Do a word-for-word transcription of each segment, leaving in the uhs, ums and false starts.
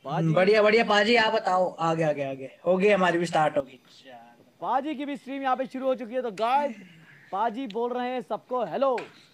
पाजी बढ़िया बढ़िया पाजी, आप बताओ। आगे आगे आगे हो गई, हमारी भी स्टार्ट होगी। पाजी की भी स्ट्रीम यहाँ पे शुरू हो चुकी है। तो गाइस पाजी बोल रहे हैं सबको हेलो।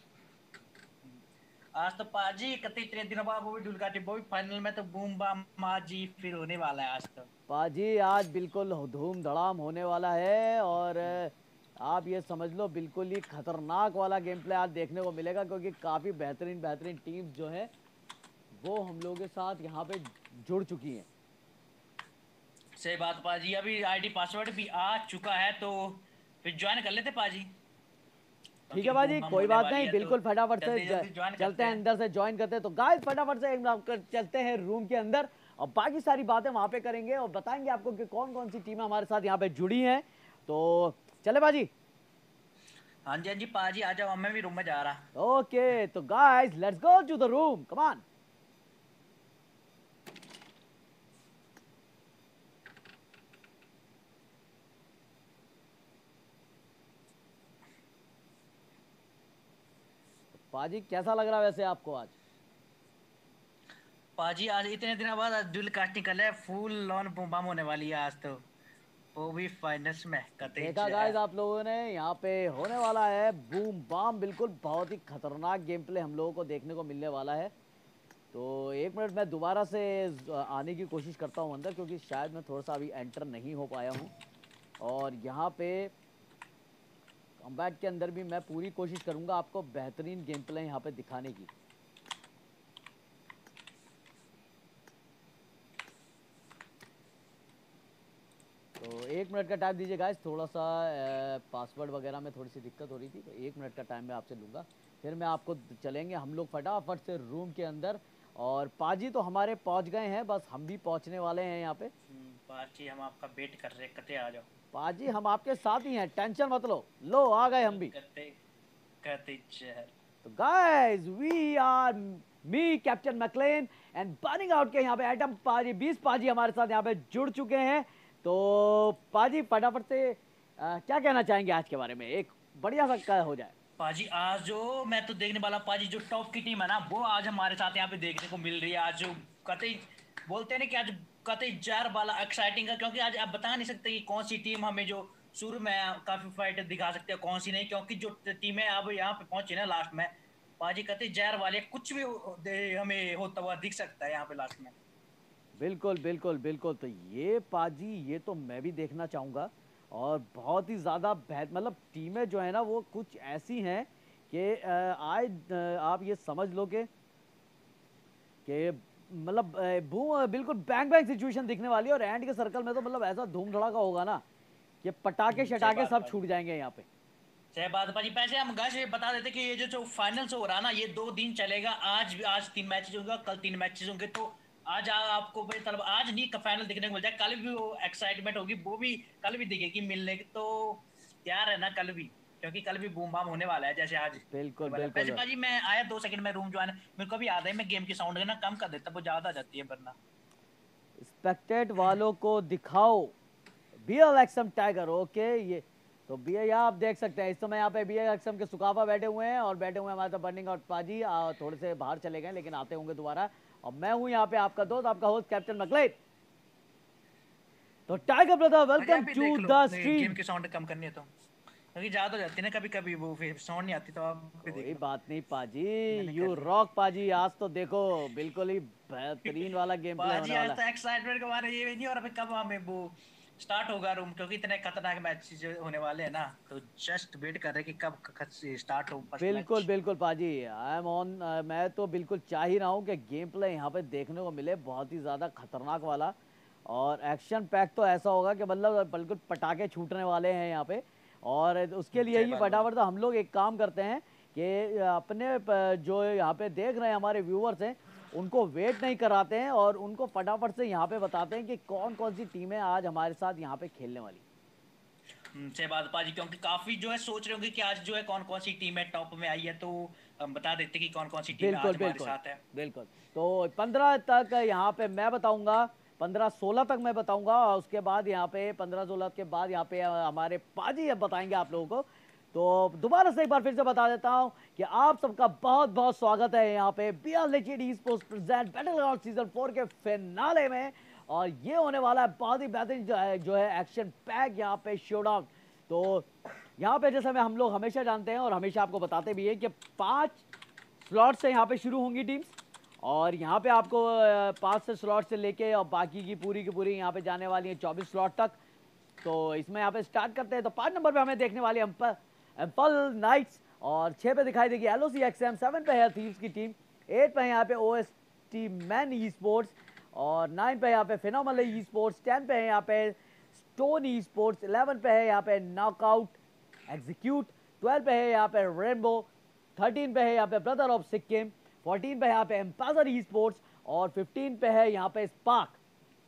आज तो पाजी कते इतने दिनों बाद वो भी ढुलकाटी, वो भी फाइनल में तो बूम बाम माजी फिर होने वाला है आज तो। पाजी आज बिल्कुल धूम धड़ाम होने वाला है और आप ये समझ लो बिल्कुल ही खतरनाक वाला गेम प्ले आज देखने को मिलेगा, क्योंकि काफी बेहतरीन बेहतरीन टीम्स जो है वो हम लोगों के साथ यहाँ पे जुड़ चुकी हैं। सही बात पाजी, अभी आईडी पासवर्ड भी आ चुका है तो फिर ज्वाइन कर लेते पाजी, ठीक क्योंकि है बूम बाजी, बम कोई होने बात वाली नहीं, है तो बिल्कुल फटाफट से जल्दी ज- जल्दी ज्वाइन चलते करते हैं हैं। अंदर से ज्वाइन करते हैं। तो गाइस फटाफट से एक बार कर- चलते हैं रूम के अंदर और बाकी सारी बातें वहां पे करेंगे और बताएंगे आपको कि कौन कौन सी टीमें हमारे साथ यहाँ पे जुड़ी हैं। तो चले बाजी। हाँ जी हाँ जी पाजी, आ जाओ, मैं भी रूम में जा रहा। ओके तो guys let's go to the room, come on. पाजी कैसा लग रहा है वैसे आपको आज? पाजी आज इतने दिनों बाद आज ड्यूल कास्टिंग कर ले, फुल लॉन बूम बम होने वाली है आज तो, वो भी फाइनल्स में कते देखा गाइस जहर। आप लोगों ने, यहाँ पे होने वाला है बूम बाम, बिल्कुल बहुत ही खतरनाक गेम प्ले हम लोगों को देखने को मिलने वाला है। तो एक मिनट मैं दोबारा से आने की कोशिश करता हूँ अंदर, क्योंकि शायद मैं थोड़ा सा अभी एंटर नहीं हो पाया हूँ। और यहाँ पे कॉम्बैट के अंदर भी मैं पूरी कोशिश करूँगा आपको बेहतरीन गेम प्ले यहाँ पे दिखाने की। तो एक मिनट का टाइम दीजिए गाइस, थोड़ा सा पासवर्ड वगैरह में थोड़ी सी दिक्कत हो रही थी, तो एक मिनट का टाइम मैं आपसे लूँगा, फिर मैं आपको चलेंगे हम लोग फटाफट से रूम के अंदर। और पाजी तो हमारे पहुँच गए हैं, बस हम भी पहुँचने वाले हैं यहाँ पे। पाजी हम आपका वेट कर रहे, कते आ जाओ। पाजी हम आपके साथ ही हैं, टेंशन मत लो, लो आ गए हम भी। कते कते जहर। तो guys we are me captain McLane and burning out के यहाँ पे एटम पाजी बीस पाजी हमारे साथ यहाँ पे जुड़ चुके हैं। तो पाजी फटाफट से आ, क्या कहना चाहेंगे आज के बारे में, एक बढ़िया सा क्या हो जाए। पाजी आज जो मैं तो देखने वाला पाजी, जो टॉप की टीम है ना वो आज हमारे साथ यहाँ पे देखने को मिल रही है। आज जो कतई बोलते हैं ना कि आज कतई जार वाला एक्साइटिंग है, क्योंकि आज आप बता नहीं सकते कि कौन सी टीम हमें जो शुरू में काफी फाइट दिखा सकते हैं, कौन सी नहीं, क्योंकि जो टीमें अब यहाँ पे पहुंची ना लास्ट में, पाजी कतई जार वाले कुछ भी हो- दे- हमें होता हुआ दिख सकता है यहाँ पे लास्ट में। बिल्कुल बिल्कुल बिल्कुल, तो ये पाजी ये तो मैं भी देखना चाहूँगा। और बहुत ही ज़्यादा बेहत मतलब टीमें जो है ना वो कुछ ऐसी हैं कि अ, आज अ, आप ये समझ लो कि कि मतलब अ, बू बिल्कुल बैंग बैंग सिचुएशन दिखने वाली है। और एंड के सर्कल में तो मतलब ऐसा धूम धड़ाका होगा ना कि पटाखे हम्म, सही शटाके बात सब पाजी। छूट जाएंगे यहाँ पे। सही बात है पाजी। पैसे हम गाइस ये बता देते कि ये जो जो फाइनल्स हो रहा है ना, ये दो दिन चलेगा। आज आज तीन मैचेस होंगे, कल तीन मैचेस होंगे। तो आज आ, आपको भाई मतलब आज नहीं का फाइनल देखने को मिल जाए, कल भी वो एक्साइटमेंट होगी, वो भी कल भी दिखेगी मिलने की। तो तैयार है ना कल भी, क्योंकि कल भी बूम बाम होने वाला है जैसे आज बिल्कुल होने वाला है। वैसे बिल्कुल। पाजी मैं आया दो सेकंड में रूम जो है ना, मेरे को भी याद है, मैं गेम की साउंड ना कम कर देता, वो ज्यादा आ जाती है वरना। स्पेक्टेट वालों को दिखाओ B L exam tiger, okay. ये तो बी यहाँ आप देख सकते हैं इस समय यहाँ पे बी एल एक्सम के सुकाफा बैठे हुए हैं और बैठे हुए हैं हमारे साथ बर्निंग आउट पाजी। आ, थोड़े से बाहर चले गए लेकिन आते होंगे दोबारा। और मैं हूँ यहाँ पे आपका दोस्त, आपका होस्ट कैप्टन मैकलेन। तो टाइगर ब्रदर पाजी आप वेलकम भी टू देख लो, द गेम स्ट्रीम। की साउंड कम करनी है तो, क्योंकि ज्यादा हो जाती है ना कभी कभी, वो फिर साउंड नहीं आती, तो आप भी देख कोई लो। बात नहीं पाजी, मैंने कर यू लिया। रॉक पाजी। आज तो देखो बिल्कुल ही बेहतरीन वाला गेम प्ले बाजी होने आज वाला है। तो एक्साइटमेंट के बारे में ये भी नहीं, और अभी कब हमें वो स्टार्ट होगा रूम, क्योंकि इतने खतरनाक मैच होने वाले हैं ना, तो जस्ट वेट कर रहे हैं कि कब स्टार्ट हो फर्स्ट बिल्कुल मैच। बिल्कुल पाजी, आई एम ऑन। मैं तो बिल्कुल चाह ही रहा हूँ कि गेम प्ले यहाँ पे देखने को मिले बहुत ही ज़्यादा खतरनाक वाला। और एक्शन पैक तो ऐसा होगा कि मतलब बिल्कुल पटाखे छूटने वाले हैं यहाँ पे। और उसके लिए सही ही बात भाई। फटाफट तो हम लोग एक काम करते हैं कि अपने प- जो यहाँ पे देख रहे हैं हमारे व्यूअर्स हैं उनको वेट नहीं कराते हैं और उनको फटाफट से यहाँ पे बताते हैं कि कौन कौन सी टीमें आज हमारे साथ यहाँ पे खेलने वाली। हम्म, सही बात पाजी, क्योंकि काफी जो है सोच रहे होंगे कि आज जो है कौन कौन सी टीम है टॉप में आई है, तो हम बता देते कि कौन कौन सी टीम बिल्कुल आज हमारे बिल्कुल साथ है। बिल्कुल। तो पंद्रह तक यहाँ पे मैं बताऊंगा, पंद्रह सोलह तक मैं बताऊंगा और उसके बाद यहाँ पे पंद्रह सोलह के बाद यहाँ पे हमारे पाजी अब बताएंगे आप लोगों को। तो दोबारा से एक बार फिर से बता देता हूं कि आप सबका बहुत बहुत स्वागत है यहाँ पे B R liquid e sports present battleground season four के फिनाले में। और ये होने वाला है बहुत ही बेहतरीन जो है जो है एक्शन पैक यहाँ पे शोडाउन। तो यहाँ पे जैसे हम लोग हमेशा जानते हैं और हमेशा आपको बताते भी हैं कि पांच स्लॉट से यहाँ पे शुरू होंगी टीम्स, और यहाँ पे आपको पांच से स्लॉट से लेके और बाकी की पूरी की पूरी यहाँ पे जाने वाली है चौबीस स्लॉट तक। तो इसमें यहाँ पे स्टार्ट करते हैं। तो पांच नंबर पे हमें देखने वाली है एम्पल नाइट्स, और छह पे दिखाई देगी एलओसी एक्सएम, सेवन पे है थीव्स की टीम, एट पे यहाँ पे ओएसटी मैन ई स्पोर्ट्स, और नाइन पे यहाँ पे फिनोमेनल ई स्पोर्ट्स, टेन पे है यहाँ पे स्टोन ई स्पोर्ट्स, इलेवन पे है यहाँ पे नॉकआउट एग्जीक्यूट, ट्वेल्व पे है यहाँ पे रेनबो, थर्टीन पे है यहाँ पे ब्रदर ऑफ सिक्किम, फोर्टीन पे यहाँ पे एम्पाजर ई स्पोर्ट्स, और फिफ्टीन पे है यहाँ पे स्पार्क।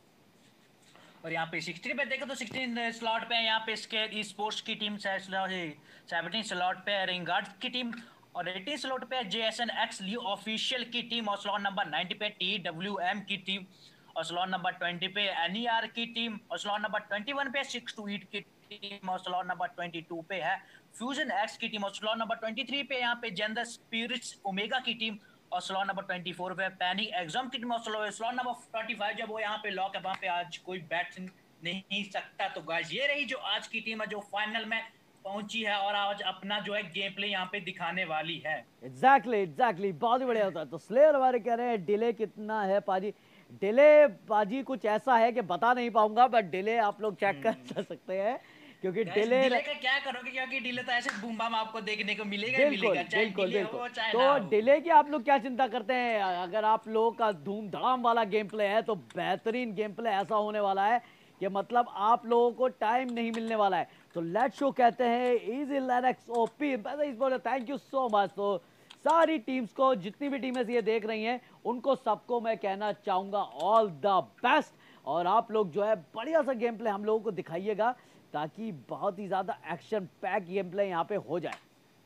और यहाँ पे सिक्सटीन पे देखो तो सिक्सटीन स्लॉट पे यहाँ पे इसके स्पोर्ट्स की टीम, सेवनटीन स्लॉट पे रिंगार्ड की टीम, और एटीन स्लॉट पे जेएसएन एक्स ली ऑफिशियल की टीम, और स्लॉट नंबर नाइंटी पे टी डब्ल्यू एम की टीम, और स्लॉट नंबर ट्वेंटी पे एनईआर की टीम, और स्लॉट नंबर ट्वेंटी वन पे सिक्स टू एट की टीम, और स्लॉट नंबर ट्वेंटी टू पे है फ्यूजन एक्स की टीम, और स्लॉट नंबर ट्वेंटी थ्री पे यहाँ पे जेंडर स्पिरिट्स ओमेगा की टीम, और स्लॉट नंबर ट्वेंटी फोर पे पैनिक एग्जाम की टीम, और स्लॉट नंबर ट्वेंटी फाइव जब वो यहाँ पे लॉक है वहाँ पे आज कोई बैट नहीं सकता। तो गाइस ये रही जो आज की टीम है जो फाइनल में पहुंची है और आज अपना जो है गेम प्ले यहाँ पे दिखाने वाली है। एग्जैक्टली एग्जैक्टली बहुत ही बढ़िया होता है। तो स्लेयर हमारे कह रहे हैं डिले कितना है पाजी। डिले पाजी कुछ ऐसा है कि बता नहीं पाऊंगा, बट डिले आप लोग चेक कर सकते हैं क्योंकि डिले डिले का क्या करोगे, क्योंकि डिले तो ऐसे बूम बाम आपको देखने को मिलेगा बिल्कुल मिलेगा, चाहे बिल्कुल डिले बिल्कुल। हो चाहे तो ना हो। डिले की आप लोग क्या चिंता करते हैं? अगर आप लोगों का धूमधाम वाला गेम प्ले है तो बेहतरीन गेम प्ले ऐसा होने वाला है कि मतलब आप लोगों को टाइम नहीं मिलने वाला है। तो लेट शो कहते हैं easy Linux OP, thank you so much. तो सारी टीम्स को, जितनी भी टीमें ये देख रही हैं, उनको सबको मैं कहना चाहूंगा ऑल द बेस्ट। और आप लोग जो है बढ़िया सा गेम प्ले हम लोगों को दिखाइएगा ताकि बहुत ही ज्यादा एक्शन पैक गेम प्ले यहाँ पे हो जाए।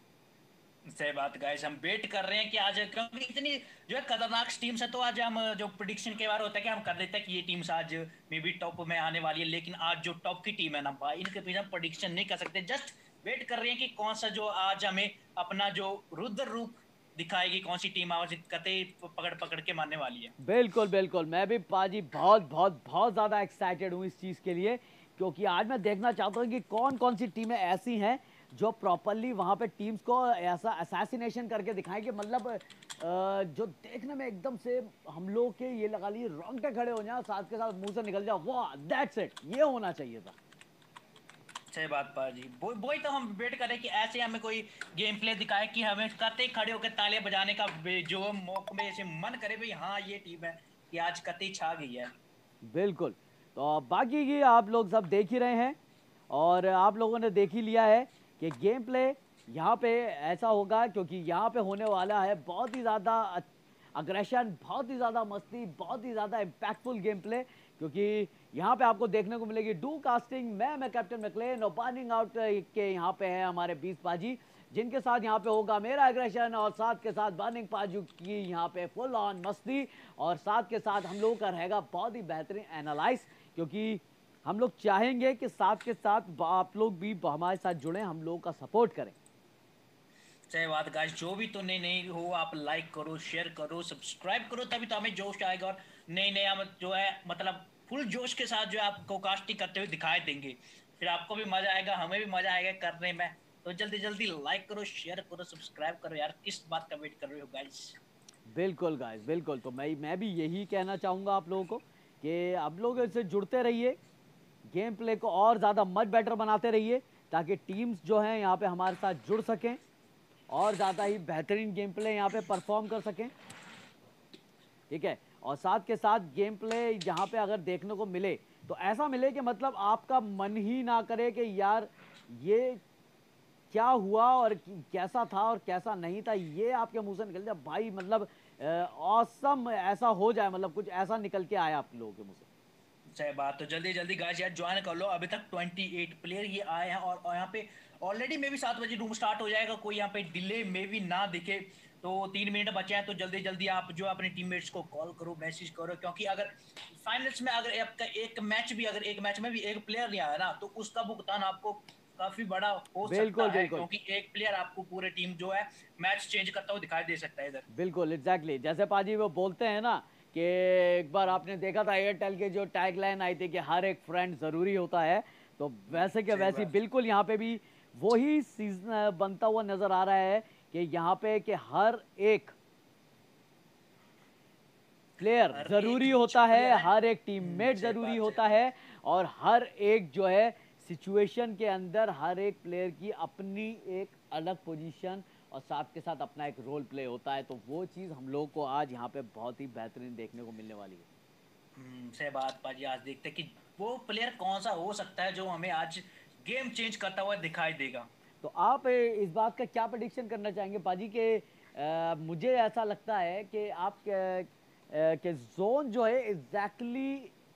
सही बात गाइस, हम वेट कर रहे हैं कि आज, क्योंकि इतनी जो है खतरनाक टीम्स है, तो आज हम जो प्रेडिक्शन के बारे होता है कि हम कर देते हैं कि ये टीम्स आज मे बी टॉप में आने वाली है, लेकिन आज जो टॉप की टीम है ना भाई, इनके पीछे हम प्रेडिक्शन नहीं कर सकते। जस्ट वेट कर रहे हैं कि कौन सा जो आज हमें अपना जो रुद्र रूप दिखाएगी, कौन सी टीम आज कतई पकड़ पकड़ के मारने वाली है। बिल्कुल बिल्कुल, मैं भी पाजी बहुत बहुत बहुत ज्यादा एक्साइटेड हूँ इस चीज के लिए, क्योंकि आज मैं देखना चाहता हूँ कि कौन कौन सी टीमें ऐसी हैं जो प्रॉपरली वहाँ पे टीम्स को ऐसा असैसिनेशन करके दिखाएं कि मतलब जो देखने में एकदम से हम लोग के ये लगा लिए रोंगटे खड़े हो जाए, साथ के साथ मुंह से निकल जाओ वाह दैट्स इट, ये होना चाहिए था। सही बात पाजी, वो वही तो हम वेट करें कि ऐसे हमें कोई गेम प्ले दिखाए कि हमें कतई खड़े होकर तालियां बजाने का जो मौके में ऐसे मन करे भाई हाँ ये टीम है कि आज कतई छा गई है। बिल्कुल। तो बाकी की आप लोग सब देख ही रहे हैं और आप लोगों ने देख ही लिया है कि गेम प्ले यहाँ पे ऐसा होगा, क्योंकि यहाँ पे होने वाला है बहुत ही ज़्यादा अग्रेशन, बहुत ही ज़्यादा मस्ती, बहुत ही ज़्यादा इम्पैक्टफुल गेम प्ले, क्योंकि यहाँ पे आपको देखने को मिलेगी डू कास्टिंग। मैं मैं कैप्टन मैकलेन और बर्निंग आउट के यहाँ पे है हमारे बीस पाजी, जिनके साथ यहाँ पे होगा मेरा एग्रेशन और साथ के साथ बर्निंग पाजू की यहाँ पे फुल ऑन मस्ती, और साथ के साथ हम लोगों का रहेगा बहुत ही बेहतरीन एनालाइज, क्योंकि हम लोग चाहेंगे कि साथ के साथ आप लोग भी हमारे साथ जुड़ें, हम लोगों का सपोर्ट करें। सही बात गाइस, जो भी तो नए नए हो आप लाइक करो, शेयर करो, सब्सक्राइब करो, तभी तो हमें जोश आएगा और नए नए हम जो है मतलब फुल जोश के साथ जो है आपको कास्टिंग करते हुए दिखाई देंगे। फिर आपको भी मजा आएगा, हमें भी मजा आएगा करने में। तो जल्दी जल्दी लाइक करो, शेयर करो, सब्सक्राइब करो यार, किस बात का वेट कर रहे हो गाइस। बिल्कुल गाइस बिल्कुल। तो मैं मैं भी यही कहना चाहूँगा आप लोगों को कि आप लोग इससे जुड़ते रहिए, गेम प्ले को और ज़्यादा मच बेटर बनाते रहिए, ताकि टीम्स जो हैं यहाँ पे हमारे साथ जुड़ सकें और ज़्यादा ही बेहतरीन गेम प्ले यहाँ पे परफॉर्म कर सकें, ठीक है। और साथ के साथ गेम प्ले यहाँ पे अगर देखने को मिले तो ऐसा मिले कि मतलब आपका मन ही ना करे कि यार ये क्या हुआ और कैसा था और कैसा नहीं था, ये आपके मुंह से निकल जाए भाई, मतलब ऑसम ऐसा हो जाए, मतलब कुछ ऐसा निकल के आया आप लोगों के मुंह से। सही बात। तो जल्दी जल्दी गाइस यार ज्वाइन कर लो, अभी तक अट्ठाईस प्लेयर ये आए हैं और, और यहाँ पे ऑलरेडी मे भी सात बजे रूम स्टार्ट हो जाएगा, कोई यहाँ पे डिले मे भी ना दिखे। तो तीन मिनट बचे हैं, तो जल्दी जल्दी आप जो अपने टीममेट्स को कॉल करो, मैसेज करो, क्योंकि अगर फाइनल्स में अगर आपका एक मैच भी अगर एक मैच में भी एक प्लेयर नहीं आया ना तो उसका भुगतान आपको काफी बड़ा हो सकता बिल्कुल है, बिल्कुल क्योंकि एक प्लेयर आपको पूरे टीम जो है मैच चेंज करता हुआ दिखाई दे सकता है इधर। बिल्कुल एग्जैक्टली exactly. जैसे पाजी वो बोलते हैं ना कि एक बार आपने देखा था एयरटेल के जो टैगलाइन आई थी कि हर एक फ्रेंड ज़रूरी होता है, तो वैसे के सही वैसी बात। बिल्कुल यहाँ पे भी वही सीजन बनता हुआ नज़र आ रहा है कि यहाँ पे कि हर एक प्लेयर हर एक ज़रूरी जो होता है, प्लेयर है। हर एक हम्म, टीममेट सही ज़रूरी बात सही होता बात। है, और हर एक जो है सिचुएशन के अंदर हर एक प्लेयर की अपनी एक अलग पोजीशन और साथ के साथ अपना एक रोल प्ले होता है, तो वो चीज़ हम लोग को आज यहाँ पे बहुत ही बेहतरीन देखने को मिलने वाली है। हम्म, सही बात पाजी। आज देखते हैं कि वो प्लेयर कौन सा हो सकता है जो हमें आज गेम चेंज करता हुआ दिखाई देगा। तो आप ए, इस बात का क्या प्रेडिक्शन करना चाहेंगे पाजी के अ, मुझे ऐसा लगता है कि आप के, अ, के जोन जो है एग्जैक्टली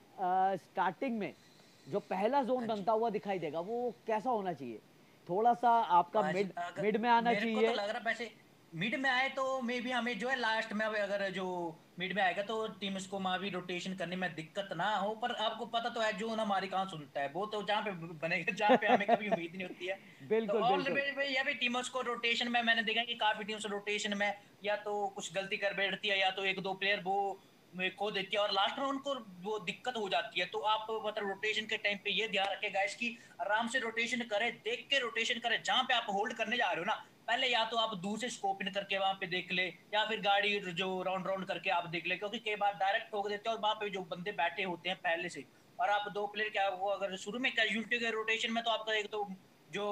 स्टार्टिंग में जो पहला जोन हाँ जी। बनता हुआ दिखाई देगा वो कैसा होना चाहिए? थोड़ा सा आपका आज मिड अगर मिड में आना मेरे को तो चाहिए। लग रहा है वैसे मिड में आए तो मे भी हमें जो है लास्ट में, अब अगर जो मिड में आएगा तो टीम को वहां भी रोटेशन करने में दिक्कत ना हो। पर आपको पता तो है जोन हमारी कहाँ सुनता है, वो तो जहाँ पे बनेगा जहाँ पे हमें कभी उम्मीद नहीं होती है। तो बिल्कुल ऑल बिल्कुल या भी टीमों को रोटेशन में मैंने देखा कि काफी टीम्स रोटेशन में या तो कुछ गलती कर बैठती है या तो एक दो प्लेयर वो में खो देती है और लास्ट में उनको वो दिक्कत हो जाती है। तो आप मतलब रोटेशन के टाइम पे ये ध्यान रखें गाइस कि आराम से रोटेशन करें, देख के रोटेशन करें। जहां पे आप होल्ड करने जा रहे हो ना, पहले या तो आप दूर से स्कोप इन करके वहां पे देख ले, या फिर गाड़ी जो राउंड राउंड करके आप देख ले, क्योंकि कई बार डायरेक्ट ठोक देते हैं और वहां पे जो बंदे बैठे होते हैं पहले से, और आप दो प्लेयर क्या वो अगर शुरू में कैजुअलिटी के रोटेशन में, तो आपका एक तो जो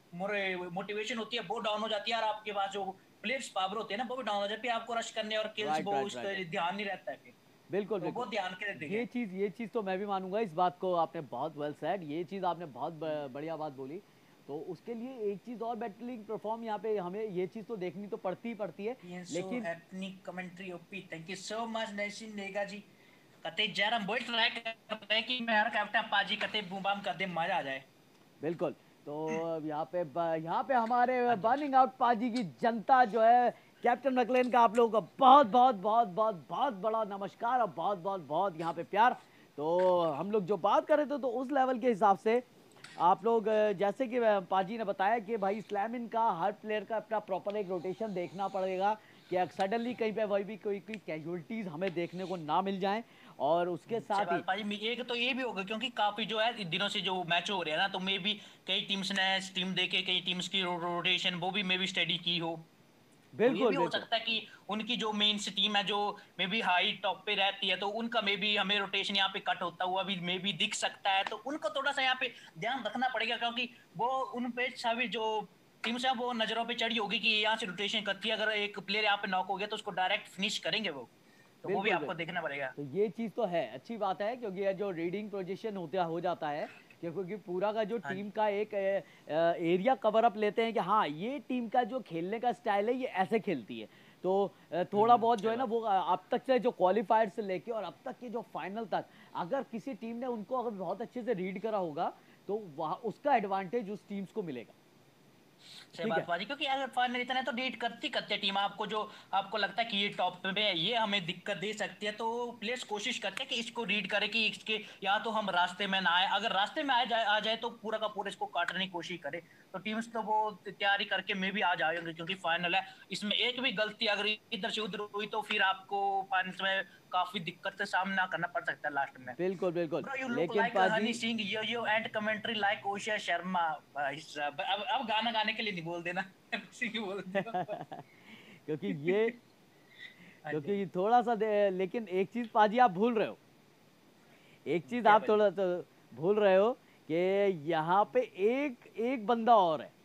मोटिवेशन होती है वो डाउन हो जाती है, और आपके पास जो प्लेयर्स पावर होते हैं ना वो भी डाउन हो जाती है, आपको रश करने और किल्स राइट वो राइट उस राइट पर राइट ध्यान नहीं रहता है फिर। बिल्कुल तो वो बिल्कुल ध्यान के देखें। ये चीज़ ये चीज़ तो मैं भी मानूंगा, इस बात को आपने बहुत वेल सेड, ये चीज़ आपने बहुत ब- बढ़िया बात बोली। तो उसके लिए एक चीज़ और बैटलिंग परफॉर्म यहाँ पे हमें ये चीज़ तो देखनी तो पड़ती ही पड़ती है, Yes, so लेकिन ethnic commentary O P. Thank you so much, नैसिन नेगा जी। कते जरा हम वही ट्राई कर रहे हैं कि मैं हर कैप्टन पाजी कते बूम बाम कर दे, मजा आ जाए। बिल्कुल। तो अब यहाँ पे ब- यहाँ पे हमारे हाँ जी। बर्निंग आउट पाजी की जनता जो है, कैप्टन मैकलेन का आप लोगों का बहुत बहुत बहुत बहुत बहुत बड़ा नमस्कार और बहुत बहुत बहुत यहाँ पे प्यार। तो हम लोग जो बात कर रहे थे तो उस लेवल के हिसाब से आप लोग अ, जैसे कि अ, पाजी ने बताया कि भाई स्लैमिन का हर प्लेयर का अपना प्रॉपर एक रोटेशन देखना पड़ेगा कि सडनली कहीं पे वही भी कोई कोई कैजुअलिटीज हमें देखने को ना मिल जाएं, और उसके सही साथ ही बात पाजी। मे- एक तो ये भी होगा क्योंकि काफी जो है इन दिनों से जो मैच हो रहे हैं ना, तो मे भी कई टीम्स ने टीम देके कई टीम्स की रोटेशन वो भी मे भी स्टडी की हो। तो ये बिल्कुल भी हो बिल्कुल सकता है कि उनकी जो मेन टीम है जो मे भी हाई टॉप पे रहती है, तो उनका मे भी हमें रोटेशन यहाँ पे कट होता हुआ भी मे भी दिख सकता है। तो उनको थोड़ा सा यहाँ पे ध्यान रखना पड़ेगा, क्योंकि वो उन पे सभी जो टीम्स है वो नजरों पे चढ़ी होगी कि यहाँ से रोटेशन करती है, अगर एक प्लेयर यहाँ पे नॉक हो गया तो उसको डायरेक्ट फिनिश करेंगे वो। तो वो भी बिल्कुल आपको बिल्कुल देखना पड़ेगा। तो ये चीज़ तो है, अच्छी बात है, क्योंकि ये जो रीडिंग पोजीशन होता हो जाता है कि- क्योंकि पूरा का जो हाँ टीम जी। का एक एरिया कवर अप लेते हैं कि हाँ ये टीम का जो खेलने का स्टाइल है ये ऐसे खेलती है। तो अ, थोड़ा हम्म, बहुत जो सही है ना बात। वो अ, अब तक से जो क्वालिफायर से लेके और अब तक के जो फाइनल तक, अगर किसी टीम ने उनको अगर बहुत अच्छे से रीड करा होगा तो वहाँ उसका एडवांटेज उस टीम्स को मिलेगा। सही ठीक बात है। बाजी, क्योंकि अगर फाइनल इतना है तो रीड करती करते टीम आपको जो आपको लगता है कि ये टॉप पे है, ये हमें दिक्कत दे सकती है, तो प्लेयर्स कोशिश करते हैं कि इसको रीड करे कि इसके या तो हम रास्ते में ना आए, अगर रास्ते में आ जाए आ जाए तो पूरा का पूरा इसको काटने की कोशिश करे। तो टीम्स तो वो तैयारी करके में भी आ जाएंगे, क्योंकि फाइनल है। इसमें एक भी गलती अगर इधर से उधर हुई तो फिर आपको फाइनल में काफी दिक्कत का सामना करना पड़ सकता है लास्ट में। बिल्कुल बिल्कुल ब्रो यू लुक लेकिन लाइक पाजी Honey Singh, yo yo and commentary like Oshiya Sharma. भाई साहब, अब अब गाना गाने के लिए नहीं बोल देना, सिंह बोल दियो। क्योंकि ये हाँ जी। क्योंकि थोड़ा सा दे- लेकिन एक चीज पाजी आप भूल रहे हो, एक चीज क्या आप भाई? थोड़ा तो भूल रहे हो कि यहाँ पे एक एक बंदा और है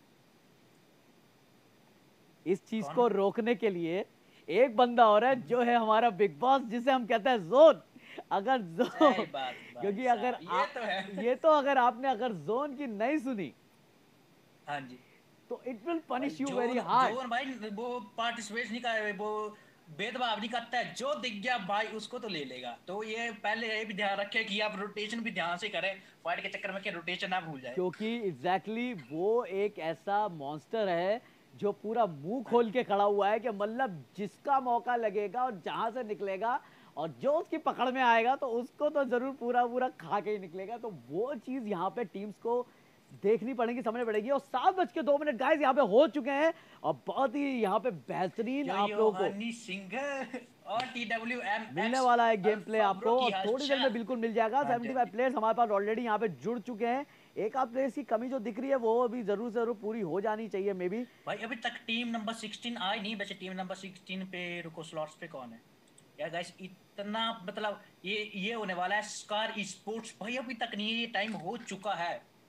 इस चीज कौन? को रोकने के लिए। एक बंदा और है हम्म, जो है हमारा बिग बॉस, जिसे हम कहते हैं जोन। अगर सही जोन बात भाई क्योंकि अगर साहब, आ, ये तो है। ये तो अगर आपने अगर जोन की नहीं सुनी हाँ जी। तो इट विल भाई punish you very zone hard. Zone भाई वो पार्टिसिपेट नहीं कर वो भेदभाव नहीं करता है, जो दिख गया भाई उसको तो ले लेगा। तो ये पहले ये भी ध्यान रखे कि आप रोटेशन भी ध्यान से करें, फाइट के चक्कर में कि रोटेशन ना भूल जाए। क्योंकि एग्जैक्टली exactly वो एक ऐसा मॉन्स्टर है जो पूरा मुंह हाँ खोल जी। के खड़ा हुआ है कि मतलब जिसका मौका लगेगा और जहां से निकलेगा और जो उसकी पकड़ में आएगा तो उसको तो जरूर पूरा पूरा खा के ही निकलेगा। तो वो चीज यहाँ पे टीम्स को देखनी पड़ेगी, समझनी पड़ेगी। और सात बज के दो मिनट गाइस यहाँ पे हो चुके हैं और बहुत ही यहाँ पे बेहतरीन आप लोगों को हनी सिंह और टी डब्ल्यू एम मिलने एक्स वाला है गेम प्ले अल्फा ब्रो आपको, की और थोड़ी देर में हालचाल। बिल्कुल मिल जाएगा। हाँ जी, हाँ पचहत्तर जी। प्लेयर्स हमारे पास ऑलरेडी यहाँ पे जुड़ चुके हैं। एक आध प्लेयर्स की कमी जो दिख रही है वो अभी जरूर से जरूर पूरी हो जानी चाहिए मे बी। भाई अभी तक टीम नंबर सोलह आई नहीं, वैसे टीम नंबर सोलह पे रुको स्लॉट्स पे कौन है यार गाइस, इतना मतलब ये ये होने वाला है स्कार स्पोर्ट्स। भाई अभी तक नहीं है, ये टाइम हो चुका है।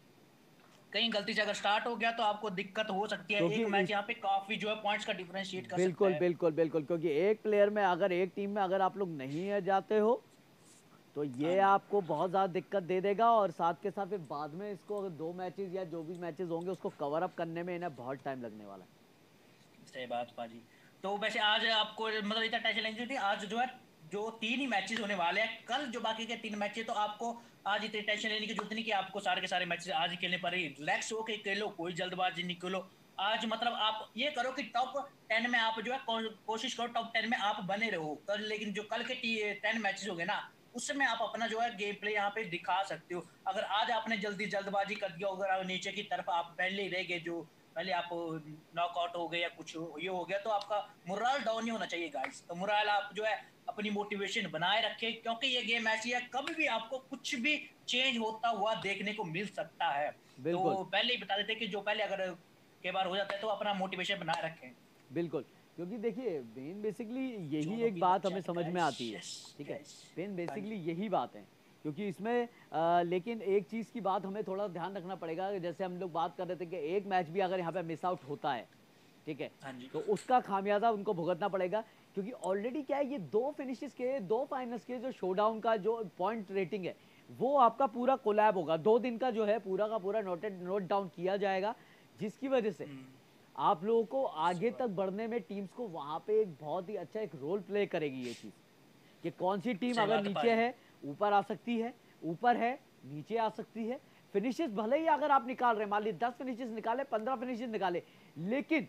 कहीं गलती से अगर स्टार्ट हो गया तो आपको दिक्कत हो सकती है। क्योंकि एक मैच इस यहाँ पे काफी जो है पॉइंट्स का डिफरेंशिएट कर सकता बिल्कुल है। बिल्कुल बिल्कुल, क्योंकि एक प्लेयर में अगर एक टीम में अगर आप लोग नहीं है जाते हो तो हाँ ये जी, आपको बहुत ज़्यादा दिक्कत दे देगा। और साथ के साथ फिर बाद में इसको अगर दो मैचेस या जो भी मैचेस होंगे उसको कवर अप करने में इन्हें बहुत टाइम लगने वाला है। सही बात पाजी। तो वैसे आज आपको मतलब इतना टेंशन लेनी थी, आज जो है जो तीन ही मैचेस होने वाले हैं। कल जो बाकी के तीन मैचेस, तो आपको आज इतनी टेंशन लेने की जरूरत नहीं कि आपको सारे के सारे मैचेस आज ही खेलने पड़े। रिलैक्स होके खेलो, कोई जल्दबाजी नहीं खेलो। आज मतलब आप ये करो कि टॉप टेन में आप जो है को, कोशिश करो टॉप टेन में आप बने रहो कल। लेकिन जो कल के टेन मैचेस हो गए ना, उसमें आप अपना जो है गेम प्ले यहाँ पे दिखा सकते हो। अगर आज आपने जल्दी जल्दबाजी कर दिया, अगर नीचे की तरफ आप पहले ही रह गए, जो पहले आप नॉकआउट हो गए या कुछ ये हो गया, तो आपका मोरल डाउन नहीं होना चाहिए गाइस। तो मोरल आप जो है अपनी मोटिवेशन बनाए रखें, क्योंकि ये गेम ऐसी है कभी भी आपको कुछ भी चेंज होता हुआ देखने को मिल सकता है। तो बिल्कुल पहले ही बता देते कि जो पहले अगर के बार हो जाता है तो अपना मोटिवेशन बनाए रखें। बिल्कुल, क्योंकि देखिए मेन बेसिकली यही जोनो एक बी द बात हमें चैट समझ में गाइस। आती है। यस ठीक है, गाइस। मेन हाँ बेसिकली जी, यही बात है। क्योंकि इसमें आ, लेकिन एक चीज़ की बात हमें थोड़ा ध्यान रखना पड़ेगा, जैसे हम लोग बात कर रहे थे कि एक मैच भी अगर यहाँ पे मिस आउट होता है, ठीक है, हाँ जी, तो उसका खामियाजा उनको भुगतना पड़ेगा। क्योंकि ऑलरेडी क्या है, ये दो फिनिशेस के, दो फाइनल्स के जो शोडाउन का जो पॉइंट रेटिंग है वो आपका पूरा कोलैब होगा। दो दिन का जो है पूरा का पूरा नोटेड नोट डाउन किया जाएगा, जिसकी वजह से हम्म, आप लोगों को सही आगे तक बात। बढ़ने में टीम्स को वहां पे एक बहुत ही अच्छा एक रोल प्ले करेगी ये चीज़, कि कौन सी टीम सही अगर बात है नीचे पाजी। है ऊपर आ सकती है, ऊपर है नीचे आ सकती है। फिनिशेस भले ही अगर आप निकाल रहे हैं, मान लीजिए दस फिनिशेस निकाले, पंद्रह फिनिशेस निकाले, लेकिन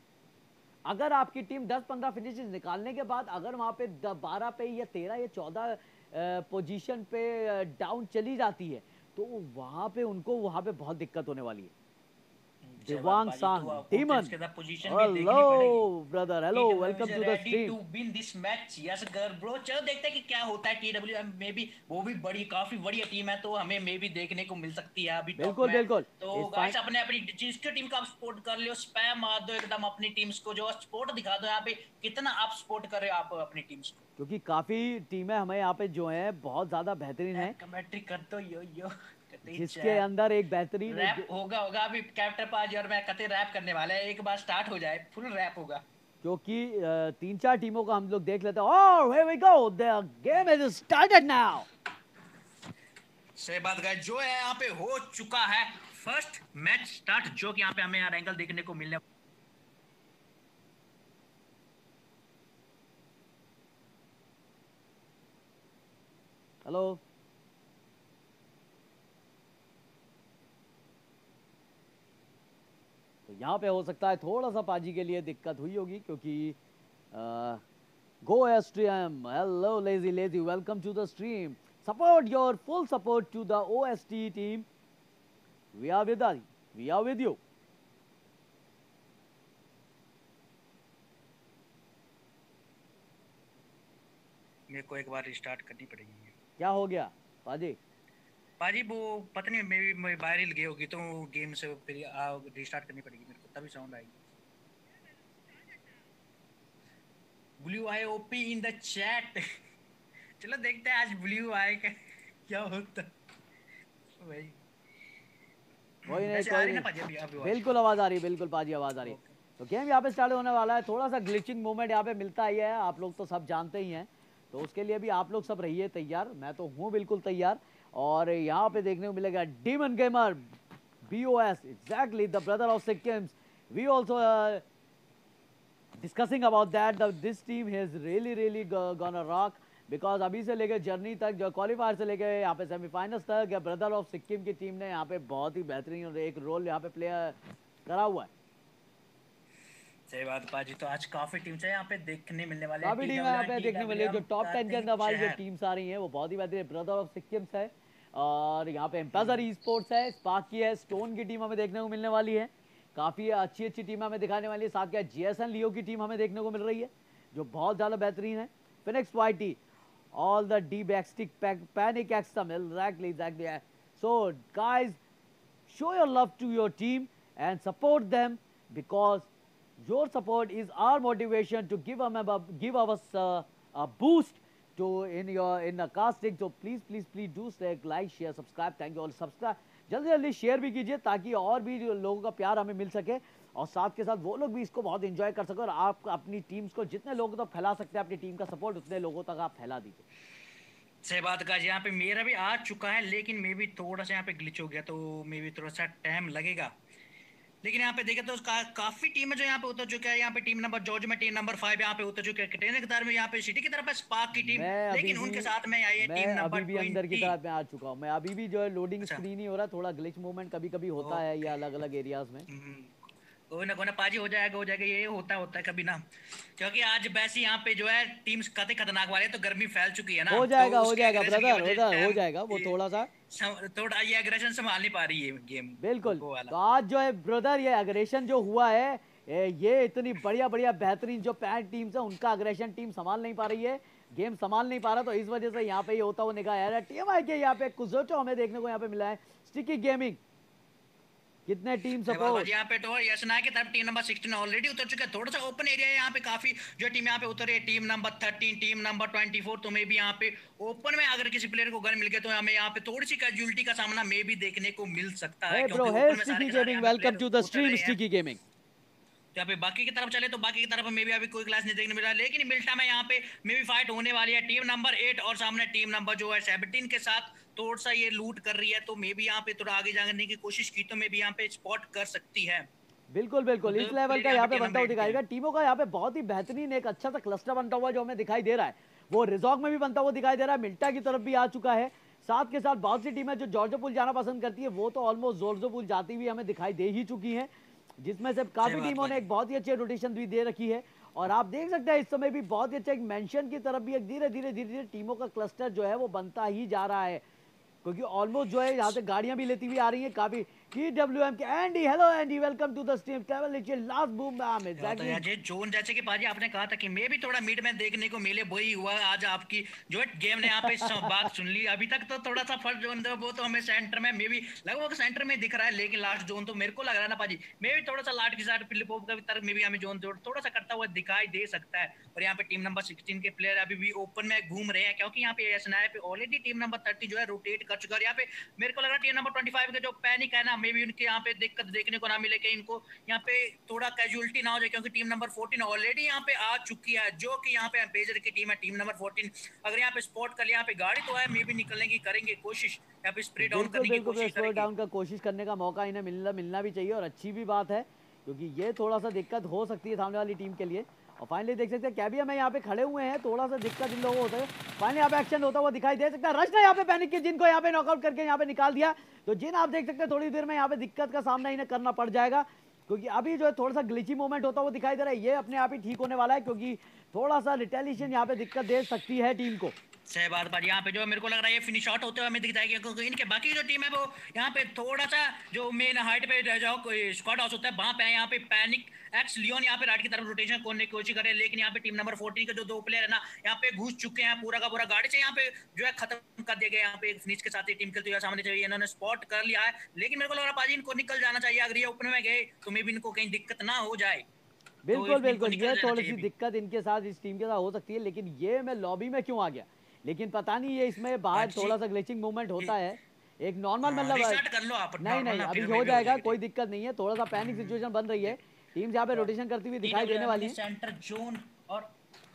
अगर आपकी टीम दस पंद्रह फिनिशेस निकालने के बाद अगर वहां पे बारह पे या तेरह या चौदह पोजीशन पे डाउन चली जाती है, तो वहां पे उनको वहां पे बहुत दिक्कत होने वाली है। सही बात दिवांग पाजी। तो सांग अपोनेंट्स डीमन, के साथ पोजीशन भी हेलो देखनी पड़ेगी। Brother, hello, TWM welcome is to the ready stream. To win this match. Yes girl bro, चलो देखते हैं कि क्या होता है। टीडब्ल्यूएम में भी वो भी बड़ी काफी बढ़िया टीम है, तो हमें में भी देखने को मिल सकती है अभी टॉप बिल्कुल में। बिल्कुल तो इस फाइन गाइस अपने अपनी जिसकी टीम का आप सपोर्ट कर लियो, स्पैम मार दो एकदम अपनी टीम्स को, जो सपोर्ट दिखा दो यहाँ पे कितना आप सपोर्ट कर रहे हो आप अपनी टीम्स को। क्योंकि काफी टीमें हमें यहाँ पे जो हैं बहुत ज्यादा बेहतरीन हैं, कमेंट्री कर दो यो यो कतई जिसके चैट। अंदर एक बेहतरीन रैप एक, होगा होगा अभी कैप्टन पाजी और मैं कतई रैप करने वाले हैं। एक बार स्टार्ट हो जाए फुल रैप होगा। क्योंकि अ, तीन चार टीमों को हम लोग देख लेते हैं। और here we go, the game is started now। सही बात गाइस, जो है यहाँ पे हो चुका है फर्स्ट मैच स्टार्ट, जो कि यहाँ पे हमें यार एंगल देखने को मिलने। हेलो, तो यहाँ पे हो सकता है थोड़ा सा पाजी के लिए दिक्कत हुई होगी, क्योंकि go stream, hello lazy lazy, welcome to the stream, support your full support to the OST team, we are with we are with you. मेरे को एक बार रिस्टार्ट करनी पड़ेगी। क्या हो गया पाजी? पाजी वो पता नहीं मे भी वायरल गई होगी, तो गेम से फिर रिस्टार्ट करनी पड़ेगी मेरे को, तभी साउंड आएगी। Blue eye OP in the chat. चलो देखते हैं आज ब्लू आई का क्या होता है भाई। कोई नहीं वैसे आ कोई रही ना नहीं, पाजी अभी अभी आवाज? बिल्कुल आवाज आ रही है, बिल्कुल पाजी आवाज आ रही है। ओके। तो गेम यहाँ पे स्टार्ट होने वाला है। थोड़ा सा ग्लिचिंग मूवमेंट यहाँ पे मिलता ही है, आप लोग तो सब जानते ही हैं, तो उसके लिए भी आप लोग सब रहिए तैयार, मैं तो हूँ बिल्कुल तैयार। और यहाँ पे देखने को मिलेगा demon gamer B O S, exactly the brother of Sikkims. We also discussing about that, this team has really really gone rock, because अभी से लेकर जर्नी तक, जो क्वालिफायर से लेकर यहाँ पे सेमीफाइनल्स तक, ब्रदर ऑफ सिक्किम की टीम ने यहाँ पे बहुत ही बेहतरीन एक रोल यहाँ पे प्ले करा हुआ है। सही बात पाजी। तो आज काफी टीम्स है यहाँ पे देखने मिलने वाले हैं। काफी टीम यहाँ पे देखने मिली, जो टॉप टेन के अंदर हमारी जो शहर। टीम्स आ रही हैं वो बहुत ही बेहतरीन। ब्रदर ऑफ सिक्किम्स है, और यहाँ पे एम्पेजर ई स्पोर्ट्स है, स्पार्क की है, स्टोन की टीम हमें देखने को मिलने वाली है। काफ़ी अच्छी अच्छी टीम हमें दिखाने वाली है। साथ क्या जीएसएन लियो की टीम हमें देखने को मिल रही है जो बहुत ज़्यादा बेहतरीन है। Phoenix YT, all the D-Backstick Panic X M L, exactly, exactly. So, guys, show your love to your team and support them because your support is our motivation to give them a, give us a, a boost to in your in the casting. So please, please, please do say like, share, subscribe. Thank you all. Subscribe. जल्दी जल्दी share भी कीजिए ताकि और भी लोगों का प्यार हमें मिल सके और साथ के साथ वो लोग भी इसको बहुत एंजॉय कर सके और आप अपनी टीम्स को जितने लोगों तक फैला सकते हैं अपनी टीम का सपोर्ट उतने लोगों तक आप फैला दीजिए। सही बात का यहाँ पे मेरा भी आ चुका है लेकिन मे भी थोड़ा सा यहाँ पे ग्लिच हो गया तो मे भी थोड़ा सा टाइम लगेगा। लेकिन यहाँ पे देखे तो का, काफी टीम है जो यहाँ पे उतर चुका है। यहाँ पे टीम नंबर जॉर्ज में टीम नंबर फाइव यहाँ पे उतर चुके हैं। कटेने की तरफ में यहाँ पे सिटी की तरफ है स्पार्क की टीम, लेकिन उनके साथ में आई है टीम नंबर अभी भी अंदर की तरफ में आ चुका हूँ मैं। अभी भी जो है लोडिंग स्क्रीन ही हो रहा है, थोड़ा ग्लिच मूवमेंट कभी कभी होता है ये अलग अलग एरियाज में। कोई ना कोई ना पाजी हो जाएगा हो जाएगा ये होता होता है कभी ना, क्योंकि आज वैसे यहाँ पे जो है टीम्स कते खतरनाक वाले तो गर्मी फैल चुकी है ना। हो जाएगा तो हो जाएगा ब्रदर, हो, हो जाएगा वो थोड़ा सा थोड़ा ये एग्रेशन संभाल नहीं पा रही है गेम। बिल्कुल, तो आज जो है ब्रदर ये एग्रेशन जो हुआ है ये इतनी बढ़िया बढ़िया बेहतरीन जो पैन टीम्स है उनका एग्रेशन टीम संभाल नहीं पा रही है, गेम संभाल नहीं पा रहा, तो इस वजह से यहाँ पे ये होता हुआ निकाह आ रहा है। टीएमआई के यहाँ पे कुजोटो हमें देखने को यहाँ पे मिला है। स्टिकी गेमिंग कितने टीम सपोर्ट यहाँ पे तो यशना की तरफ टीम नंबर सिक्सटीन ऑलरेडी उतर चुका है। थोड़ा सा ओपन एरिया है यहाँ पे काफी जो टीम यहाँ पे उतरी है team number thirteen team number twenty four. तो मे भी यहाँ पे ओपन में अगर किसी प्लेयर को गन मिल गया तो हमें यहाँ पे थोड़ी सी कैजुअलिटी का सामना मे भी देखने को मिल सकता है। Welcome to the stream sticky gaming. तो यहाँ पे बाकी की तरफ चले तो बाकी की तरफ में भी अभी कोई क्लास नहीं देखने मिल रहा, लेकिन मिल्टा में यहाँ पे मे भी फाइट होने वाली है टीम नंबर एट और सामने टीम नंबर जो है सेवनटीन के साथ थोड़ा सा ये लूट कर रही है। तो मे भी यहाँ पे थोड़ा आगे जाने की कोशिश की तो मे भी यहाँ पे स्पॉट कर सकती है। बिल्कुल बिल्कुल इस लेवल का यहाँ पे बनता हुआ दिखाएगा। टीमों का यहाँ पे बहुत ही बेहतरीन एक अच्छा सा क्लस्टर बनता हुआ जो हमें दिखाई दे रहा है वो रिजॉर्ट में भी बनता हुआ दिखाई दे रहा है, मिल्टा की तरफ भी आ चुका है। साथ के साथ बहुत सी टीमें जो जॉर्जो पुल जाना पसंद करती है वो तो ऑलमोस्ट जॉर्जो पुल जाती हुई हमें दिखाई दे ही चुकी है, जिसमें से काफी टीमों ने एक बहुत ही अच्छी रोटेशन भी दे रखी है। और आप देख सकते हैं इस समय भी बहुत ही अच्छा एक मेंशन की तरफ भी एक धीरे धीरे धीरे धीरे टीमों का क्लस्टर जो है वो बनता ही जा रहा है, क्योंकि ऑलमोस्ट जो है यहाँ से गाड़ियां भी लेती हुई आ रही हैं काफी। टीडब्ल्यूएम के Andy, hello Andy, welcome to the stream. Travel it's last boom ma'am exactly. ये जोन जैसे कि पाजी आपने कहा था कि मैं भी थोड़ा मिड में देखने को मिले, वही हुआ आज आपकी जो है गेम ने यहाँ पे बात सुन ली। अभी तक तो थोड़ा सा फर्स्ट जोन था वो तो हमें सेंटर में मे भी लगभग सेंटर में दिख रहा है, लेकिन लास्ट जोन तो मेरे को लग रहा है ना पाजी मैं भी थोड़ा सा लाट की साइड फिलिपोव का तरफ में भी हमें जोन थोड़ा सा करता हुआ दिखाई दे सकता है। और यहाँ पे टीम नंबर सिक्सटीन के प्लेयर अभी भी ओपन में घूम रहे हैं, क्योंकि यहाँ पे एसएनआई पे ऑलरेडी टीम नंबर थर्टी जो है रोटेट कर चुका है। यहाँ पे मेरे को लग रहा है टीम नंबर ट्वेंटी फाइव का जो पैनिक है ना मे भी उनके यहाँ पे दिक्कत देखने को ना मिले कि इनको यहाँ पे थोड़ा कैजुअलिटी ना हो जाए, क्योंकि टीम नंबर फोर्टीन ऑलरेडी यहाँ पे आ चुकी है जो कि यहाँ पे एम्पेजर की टीम है। टीम नंबर फोर्टीन अगर यहाँ पे स्पॉट कर लिया, यहाँ पे गाड़ी तो है मे भी निकलने की करेंगे कोशिश, यहाँ पे स्प्रे डाउन करने की कोशिश स्प्रे डाउन का कोशिश करने का मौका इन्हें मिलना मिलना भी चाहिए और अच्छी भी बात है, क्योंकि ये थोड़ा सा दिक्कत हो सकती है सामने वाली टीम के लिए। और फाइनली देख सकते हैं कैबिया में यहाँ पे खड़े हुए हैं, थोड़ा सा दिक्कत इन लोगों को होता है। फाइनली यहाँ पे एक्शन होता हुआ दिखाई दे सकता है। रश ने यहाँ पे पैनिक की जिनको यहाँ पे नॉकआउट करके यहाँ पे निकाल दिया, तो जिन आप देख सकते हैं थोड़ी देर में यहाँ पे दिक्कत का सामना इन्हें करना पड़ जाएगा, क्योंकि अभी जो है थोड़ा सा ग्लिची मूवमेंट होता हुआ दिखाई दे रहा है। ये अपने आप ही ठीक होने वाला है, क्योंकि थोड़ा सा रिटेलिएशन यहाँ पे दिक्कत दे सकती है टीम को। सही बात बात यहाँ पे जो मेरे को लग रहा है ये फिनिश आउट होते हुए हमें दिख जाएगा, क्योंकि इनके बाकी जो टीम है वो यहाँ पे थोड़ा सा जो मेन हाइट पे जो स्क्वाड हाउस होता है वहां पे यहाँ पे पैनिक एक्स लियोन यहाँ पे राइट की तरफ रोटेशन करने की कोशिश करे, लेकिन यहाँ पे टीम नंबर फोर्टीन के जो दो प्लेयर है ना यहाँ पे घुस चुके हैं, पूरा का पूरा गाड़ी से यहाँ पे जो है खत्म कर दिया गया। यहाँ पे फिनिश के साथ ही टीम खेलते हुए सामने चाहिए, इन्होंने स्पॉट कर लिया है, लेकिन मेरे को लग रहा है पाजी इनको निकल जाना चाहिए। अगर ये ओपन में गए तो मे भी इनको कहीं दिक्कत ना हो जाए। बिल्कुल बिल्कुल ये थोड़ी सी दिक्कत इनके साथ इस टीम के साथ हो सकती है, लेकिन ये मैं लॉबी में क्यों आ गया, लेकिन पता नहीं ये इसमें बाहर थोड़ा सा ग्लिचिंग मूवमेंट होता है एक नॉर्मल मतलब कर लो आप नहीं नहीं अभी हो जाएगा, कोई दिक्कत नहीं है। थोड़ा सा पैनिक सिचुएशन बन रही है, टीम यहाँ पे रोटेशन करती हुई दिखाई देने वाली है। सेंटर जोन और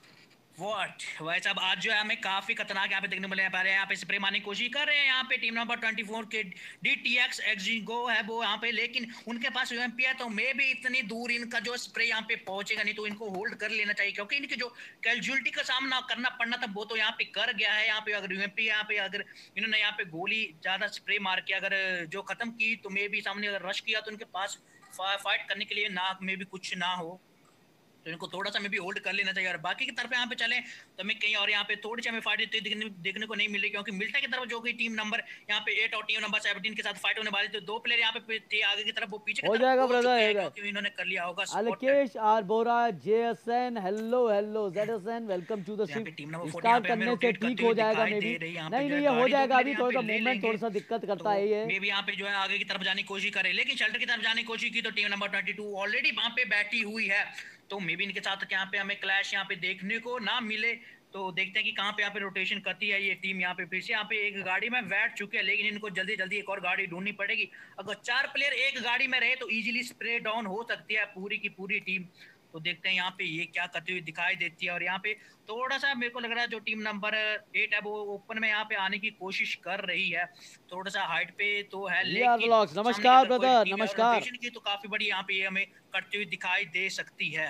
व्हाट वैसे अब आज जो है हमें काफी खतरनाक यहाँ पे देखने मिले पा रहे हैं। यहाँ पे स्प्रे मारने की कोशिश कर रहे हैं यहाँ पे टीम नंबर ट्वेंटी फोर के डीटीएक्स एक्सिगो है वो यहाँ पे, लेकिन उनके पास यूएमपी है तो मे भी इतनी दूर इनका जो स्प्रे यहाँ पे पहुंचेगा नहीं, तो इनको होल्ड कर लेना चाहिए, क्योंकि इनकी जो कैजुअलिटी का सामना करना पड़ना था वो तो यहाँ पे कर गया है। यहाँ पे अगर यूएमपी यहाँ पे अगर इन्होंने यहाँ पे गोली ज्यादा स्प्रे मार के अगर जो खत्म की तो मे भी सामने अगर रश किया तो उनके पास फाइट करने के लिए ना मे भी कुछ ना हो। तो इनको थोड़ा सा में भी होल्ड कर लेना चाहिए। और बाकी की तरफ यहाँ पे चले तो हमें कहीं और यहाँ पे थोड़ी सी हमें फाइट देखने, देखने को नहीं मिल रही, क्योंकि मिल्टा की तरफ जो कि टीम नंबर यहाँ पे एट और टीम नंबर सेवनटीन के साथ फाइट होने वाली थी, दो प्लेयर यहाँ पे थे आगे की तरफ, वो पीछे की हो तरफ जाएगा हो ब्रदर, चुके हो हैं जाएगा। क्योंकि इन्होंने कर लिया होगा spot. Alkesh R Bora, JSN, hello hello, ZSN, welcome to the यहाँ पे स्ट्रीम। टीम नंबर फोर्टीन यहाँ स्टार्ट पे हमें करने से रोटेट ठीक करते हो हुए जाएगा दिखाई मे दे बी। रही है। यहाँ पे नहीं जो नहीं, है ये हो गाड़ी दो जाएगा, प्लेयर अभी यहाँ थोड़ा पे सा ले मूवमेंट लेंगे, थोड़ा सा दिक्कत तो करता है ये। मे भी यहाँ पे जो है आगे की तरफ जाने की कोशिश करे, लेकिन शेल्टर की तरफ जाने की कोशिश की तो team number twenty two already वहां पे बैठी हुई है, तो मे भी इनके साथ यहाँ पे हमें क्लैश यहाँ पे देखने को ना मिले। तो देखते हैं कि कहाँ पे यहाँ पे रोटेशन करती है ये टीम। यहाँ पे फिर से यहाँ पे एक गाड़ी में बैठ चुके हैं, लेकिन इनको जल्दी जल्दी एक और गाड़ी ढूंढनी पड़ेगी। अगर चार प्लेयर एक गाड़ी में रहे तो इजीली स्प्रे डाउन हो सकती है पूरी की पूरी टीम। तो देखते हैं यहाँ पे ये क्या करती हुई दिखाई देती है। और यहाँ पे थोड़ा सा मेरे को लग रहा है जो टीम नंबर एट है वो ओपन में यहाँ पे आने की कोशिश कर रही है, थोड़ा सा हाइट पे तो है, वी आर लेकिन व्लॉग्स, सामने की नमस्कार तरफ कोई ब्रदर, टीम है और नमस्कार। रोटेशन की तो काफी बड़ी यहाँ पे ये हमें करती हुई दिखाई दे सकती है।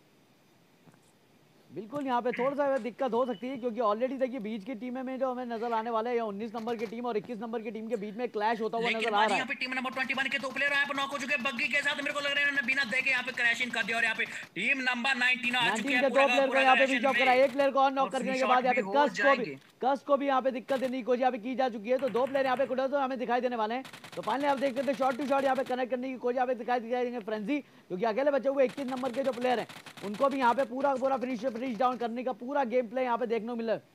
बिल्कुल, यहाँ पे थोड़ा सा दिक्कत हो सकती है, क्योंकि ऑलरेडी देखिए बीच की टीमें में जो हमें नजर आने वाला है, या उन्नीस नंबर की टीम और इक्कीस नंबर की टीम के बीच में क्लैश होता हुआ लेकिन नजर आ रहा यहाँ है। पे टीम नंबर ट्वेंटी वन के दो प्लेयर यहाँ पे नॉक हो चुके हैं बग्गी के साथ, मेरे को लग रहा है इन्होंने बिना देखे यहाँ पे क्रैशिंग कर दिया। और यहाँ पे टीम नंबर नाइनटीन आ चुके नाइनटीन हैं के पूरा दो का प्लेयर को पूरा यहाँ पे भी अग्रेशन नॉक करा, में, एक प्लेयर को और नॉक और करने फिनिश के बाद शॉट यहाँ भी पे हो कस को भी जाएंगे। कस को भी यहाँ पे दिक्कत देने की कोशिश यहाँ पे की जा चुकी है। तो दो प्लेयर यहाँ पे कुछ तो हमें दिखाई देने वाले हैं। तो फाइनली आप देखते हैं शॉट टू शॉट यहाँ पे कनेक्ट करने की कोशिश यहाँ पे दिखाई दिखाई फ्रेंजी, क्योंकि अकेले बचे हुए इक्कीस नंबर के जो प्लेयर हैं उनको भी यहाँ पे पूरा पूरा फिनिश फिनिश डाउन करने का पूरा गेम प्ले यहाँ पे देखने को मिला है।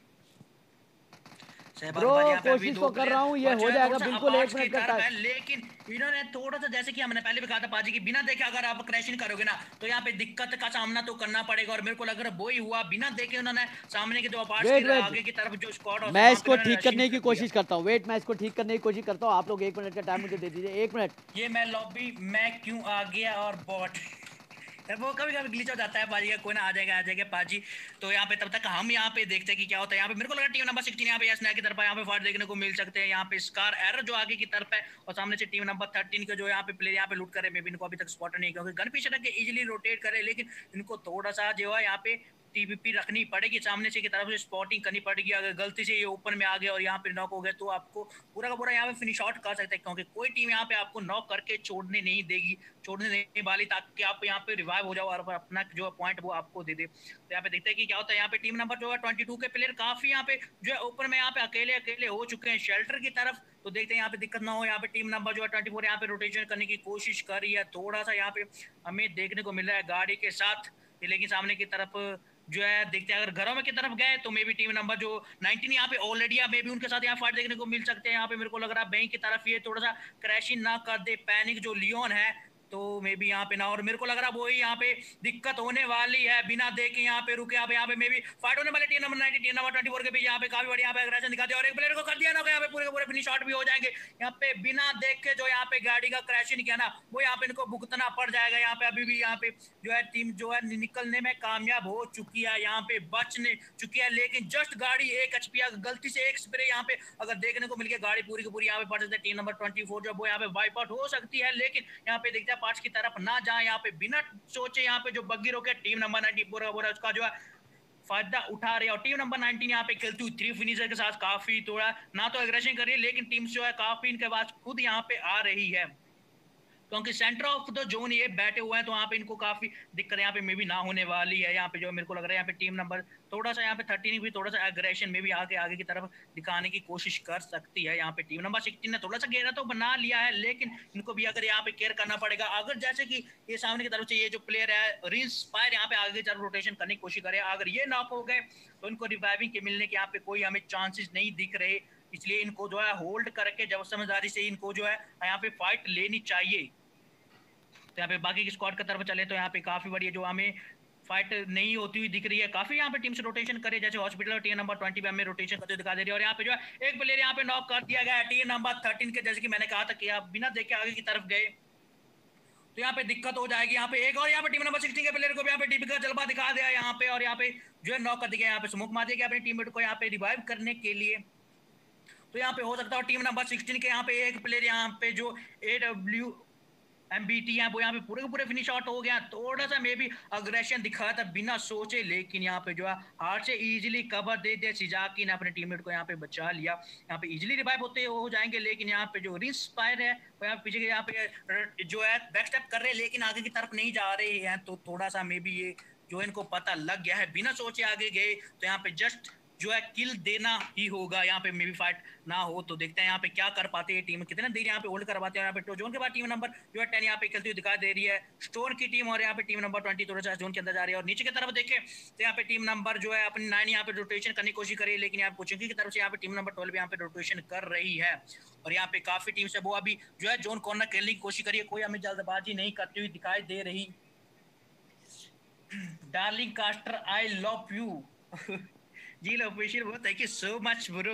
ब्रो कोशिश तो कर रहा हूँ, ये हो जाएगा बिल्कुल एक मिनट का टाइम। लेकिन इन्होंने थोड़ा सा, जैसे कि हमने पहले भी कहा था पाजी की, बिना देखे अगर आप क्रैशिंग करोगे ना तो यहाँ पे दिक्कत का सामना तो करना पड़ेगा। और मेरे को लग रहा है वो ही हुआ, बिना देखे उन्होंने सामने के जो अपार्ट्स के आगे की तरफ जो स्क्वाड है मैं इसको ठीक करने की कोशिश करता हूँ। वेट, मैं इसको ठीक करने की कोशिश करता हूँ। आप लोग एक मिनट का टाइम मुझे दे दीजिए, एक मिनट। ये मैं लॉबी मैं क्यों आ गया और बॉट वो कभी कभी ग्लिच हो जाता है पाजी का, कोई ना आ जाएगा आ जाएगा पाजी। तो यहाँ पे तब तक हम यहाँ पे देखते हैं कि क्या होता है। यहाँ पे मेरे को लगा टीम नंबर सिक्सटीन यहाँ पे एस की तरफ यहाँ पे फाइट देखने को मिल सकते हैं। यहाँ पे स्कार एरर जो आगे की तरफ है, और सामने से टीम नंबर थर्टीन के जो यहाँ पे प्लेयर यहाँ पे लूट करे, मे भी इनको अभी तक स्पॉट नहीं, क्योंकि गन पीछे रख के इजीली रोटेट करे, लेकिन इनको थोड़ा सा जो है यहाँ पे टीपीपी रखनी पड़ेगी, सामने से की तरफ से स्पॉटिंग करनी पड़ेगी। अगर गलती से ये ओपन में आ गया और यहाँ पे नॉक हो गए तो आपको पूरा का पूरा यहाँ पे फिनिश आउट कर सकते हैं, क्योंकि कोई टीम यहाँ पे आपको नॉक करके छोड़ने नहीं देगी, छोड़ने नहीं वाली, ताकि आप यहाँ पे रिवाइव हो जाओ और अपना जो पॉइंट वो आपको दे दे। तो यहाँ पे देखते हैं कि क्या होता है। यहाँ पे टीम नंबर जो है ट्वेंटी टू के प्लेयर काफी यहाँ पे जो है ओपन में यहाँ पे अकेले अकेले हो चुके हैं शेल्टर की तरफ। तो देखते हैं यहाँ पे दिक्कत ना हो। यहाँ पे टीम नंबर जो है ट्वेंटी फोर यहाँ पे रोटेशन करने की कोशिश कर रही है, थोड़ा सा यहाँ पे हमें देखने को मिल रहा है गाड़ी के साथ, लेकिन सामने की तरफ जो है देखते हैं अगर घरों में की तरफ गए तो मे बी टीम नंबर जो नाइनटीन यहाँ पे ऑलरेडी है, मे बी उनके साथ यहाँ फाइट देखने को मिल सकते हैं। यहाँ पे मेरे को लग रहा है बैंक की तरफ ये थोड़ा सा क्रैशिंग ना कर दे पैनिक जो लियोन है, तो मे बी यहाँ पे ना, और मेरे को लग रहा है वही यहाँ पे दिक्कत होने वाली है, बिना देखे यहाँ पे रुके। यहाँ पे यहाँ पे मे बी फाइट होने वाले team number nineteen team number twenty four के बीच यहाँ पे काफी बड़ी यहाँ पे अग्रेशन दिखाते हैं, और एक प्लेयर को कर दिया ना, यहाँ पे पूरे पूरे फिनिश आउट भी हो जाएंगे। यहाँ पे बिना देखे जो यहाँ पे गाड़ी का क्रैशिंग किया ना, वो यहाँ पे इनको भुगतना पड़ जाएगा। यहाँ पे अभी भी यहाँ पे जो है टीम जो है निकलने में कामयाब हो चुकी है, यहाँ पे बचने चुकी है, लेकिन जस्ट गाड़ी एक एचपी गलती से एक स्प्रे यहाँ पे अगर देखने को मिल गया, गाड़ी पूरी की पूरी यहाँ पे पड़ सकती है। टीम नंबर ट्वेंटी फोर जो वो यहाँ पे वाइप आउट हो सकती है, लेकिन यहाँ पे देखते हैं पार्ट्स की तरफ ना जाए, यहाँ पे बिना सोचे यहाँ पे जो बग्गी रोके टीम नंबर नाइनटी पूरा पूरा उसका जो है फायदा उठा रही है। और टीम नंबर नाइनटीन यहाँ पे खेलती हुई थ्री फिनिशर के साथ काफी थोड़ा ना तो एग्रेशन कर रही है, लेकिन टीम जो है काफी इनके पास खुद यहाँ पे आ रही है, क्योंकि सेंटर ऑफ द जोन ये बैठे हुए हैं, तो यहाँ पे इनको काफी दिक्कत यहाँ पे मे भी ना होने वाली है। यहाँ पे जो मेरे को लग रहा है यहाँ पे टीम नंबर थोड़ा सा यहाँ पे थर्टीन भी थोड़ा सा एग्रेशन में भी आगे आगे की तरफ दिखाने की कोशिश कर सकती है। यहाँ पे टीम नंबर सिक्सटीन ने थोड़ा सा घेरा तो बना लिया है, लेकिन इनको भी अगर यहाँ पे केयर करना पड़ेगा। अगर जैसे कि ये सामने की तरफ से ये जो प्लेयर है रिंस्पायर यहाँ पे आगे की तरफ रोटेशन करने की कोशिश करे, अगर ये नॉक हो गए तो इनको रिवाइविंग के मिलने के यहाँ पे कोई हमें चांसेस नहीं दिख रहे, इसलिए इनको जो है होल्ड करके जब समझदारी से इनको जो है यहाँ पे फाइट लेनी चाहिए। तो यहाँ पे बाकी की स्क्वाड की तरफ चले तो यहाँ पे काफी बड़ी जो हमें फाइट नहीं होती हुई दिख रही है, काफी यहाँ पे टीम से रोटेशन करे, जैसे हॉस्पिटल और टीम नंबर ट्वेंटी पे हमें रोटेशन करते दिखा दे रही है। और यहाँ पे जो है एक प्लेयर यहाँ पे नॉक कर दिया गया है टीम नंबर थर्टीन के, जैसे कि मैंने कहा था कि आप बिना देखे आगे की तरफ गए तो यहाँ पे दिक्कत हो जाएगी। यहाँ पे एक और यहाँ पे टीम नंबर सिक्सटीन के प्लेयर को भी यहाँ पे टीपी का जलवा दिखा दिया यहाँ पे, और यहाँ पे जो है नॉक कर दिया, यहाँ पे स्मोक मार दिया अपने टीममेट को यहाँ पे रिवाइव करने के लिए। तो यहाँ पे हो सकता है टीम नंबर सिक्सटीन के यहाँ पे एक प्लेयर यहाँ पे जो ए डब्ल्यू एमबीटी है वो यहाँ पे पूरे पूरे फिनिश आउट हो गया, थोड़ा सा मे भी अग्रेशन दिखाया था बिना सोचे, लेकिन यहाँ पे जो है हार्ट से इजीली कवर दे दिया सिजाकी ने अपने टीममेट को यहाँ पे बचा लिया। यहाँ पे इजीली रिवाइव होते हो जाएंगे, लेकिन यहाँ पे जो रिंस्पायर है वो यहाँ पीछे यहाँ पे जो है बैक स्टेप कर रहे हैं, लेकिन आगे की तरफ नहीं जा रहे हैं, तो थोड़ा सा मे भी ये जो इनको पता लग गया है, बिना सोचे आगे गए, तो यहाँ पे जस्ट जो है किल देना ही होगा। यहाँ पे मे बी फाइट ना हो, तो देखते हैं यहाँ पे क्या कर पाते हैं टीम, कितने देर यहाँ पे होल्ड करवाते हैं। यहाँ पे जोन के बाद टीम नंबर जो है टेन यहाँ पे खेलती हुई दिखाई दे रही है, स्टोन की टीम, और यहाँ पे टीम नंबर ट्वेंटी थोड़ा सा जोन के अंदर जा रही है। और नीचे की तरफ देखें तो यहाँ पे टीम नंबर जो है अपनी नाइन यहाँ पे रोटेशन करने की कोशिश करी, लेकिन यहाँ कोचिंग की तरफ से यहाँ पे टीम नंबर ट्वेल्व यहाँ पे रोटेशन कर रही है। और यहाँ पे काफी टीम से वो अभी जो है जोन कॉर्नर खेलने की कोशिश करी है, कोई हमें जल्दबाजी नहीं करती हुई दिखाई दे रही। Darling caster I love you G low official bro, thank you so much bro.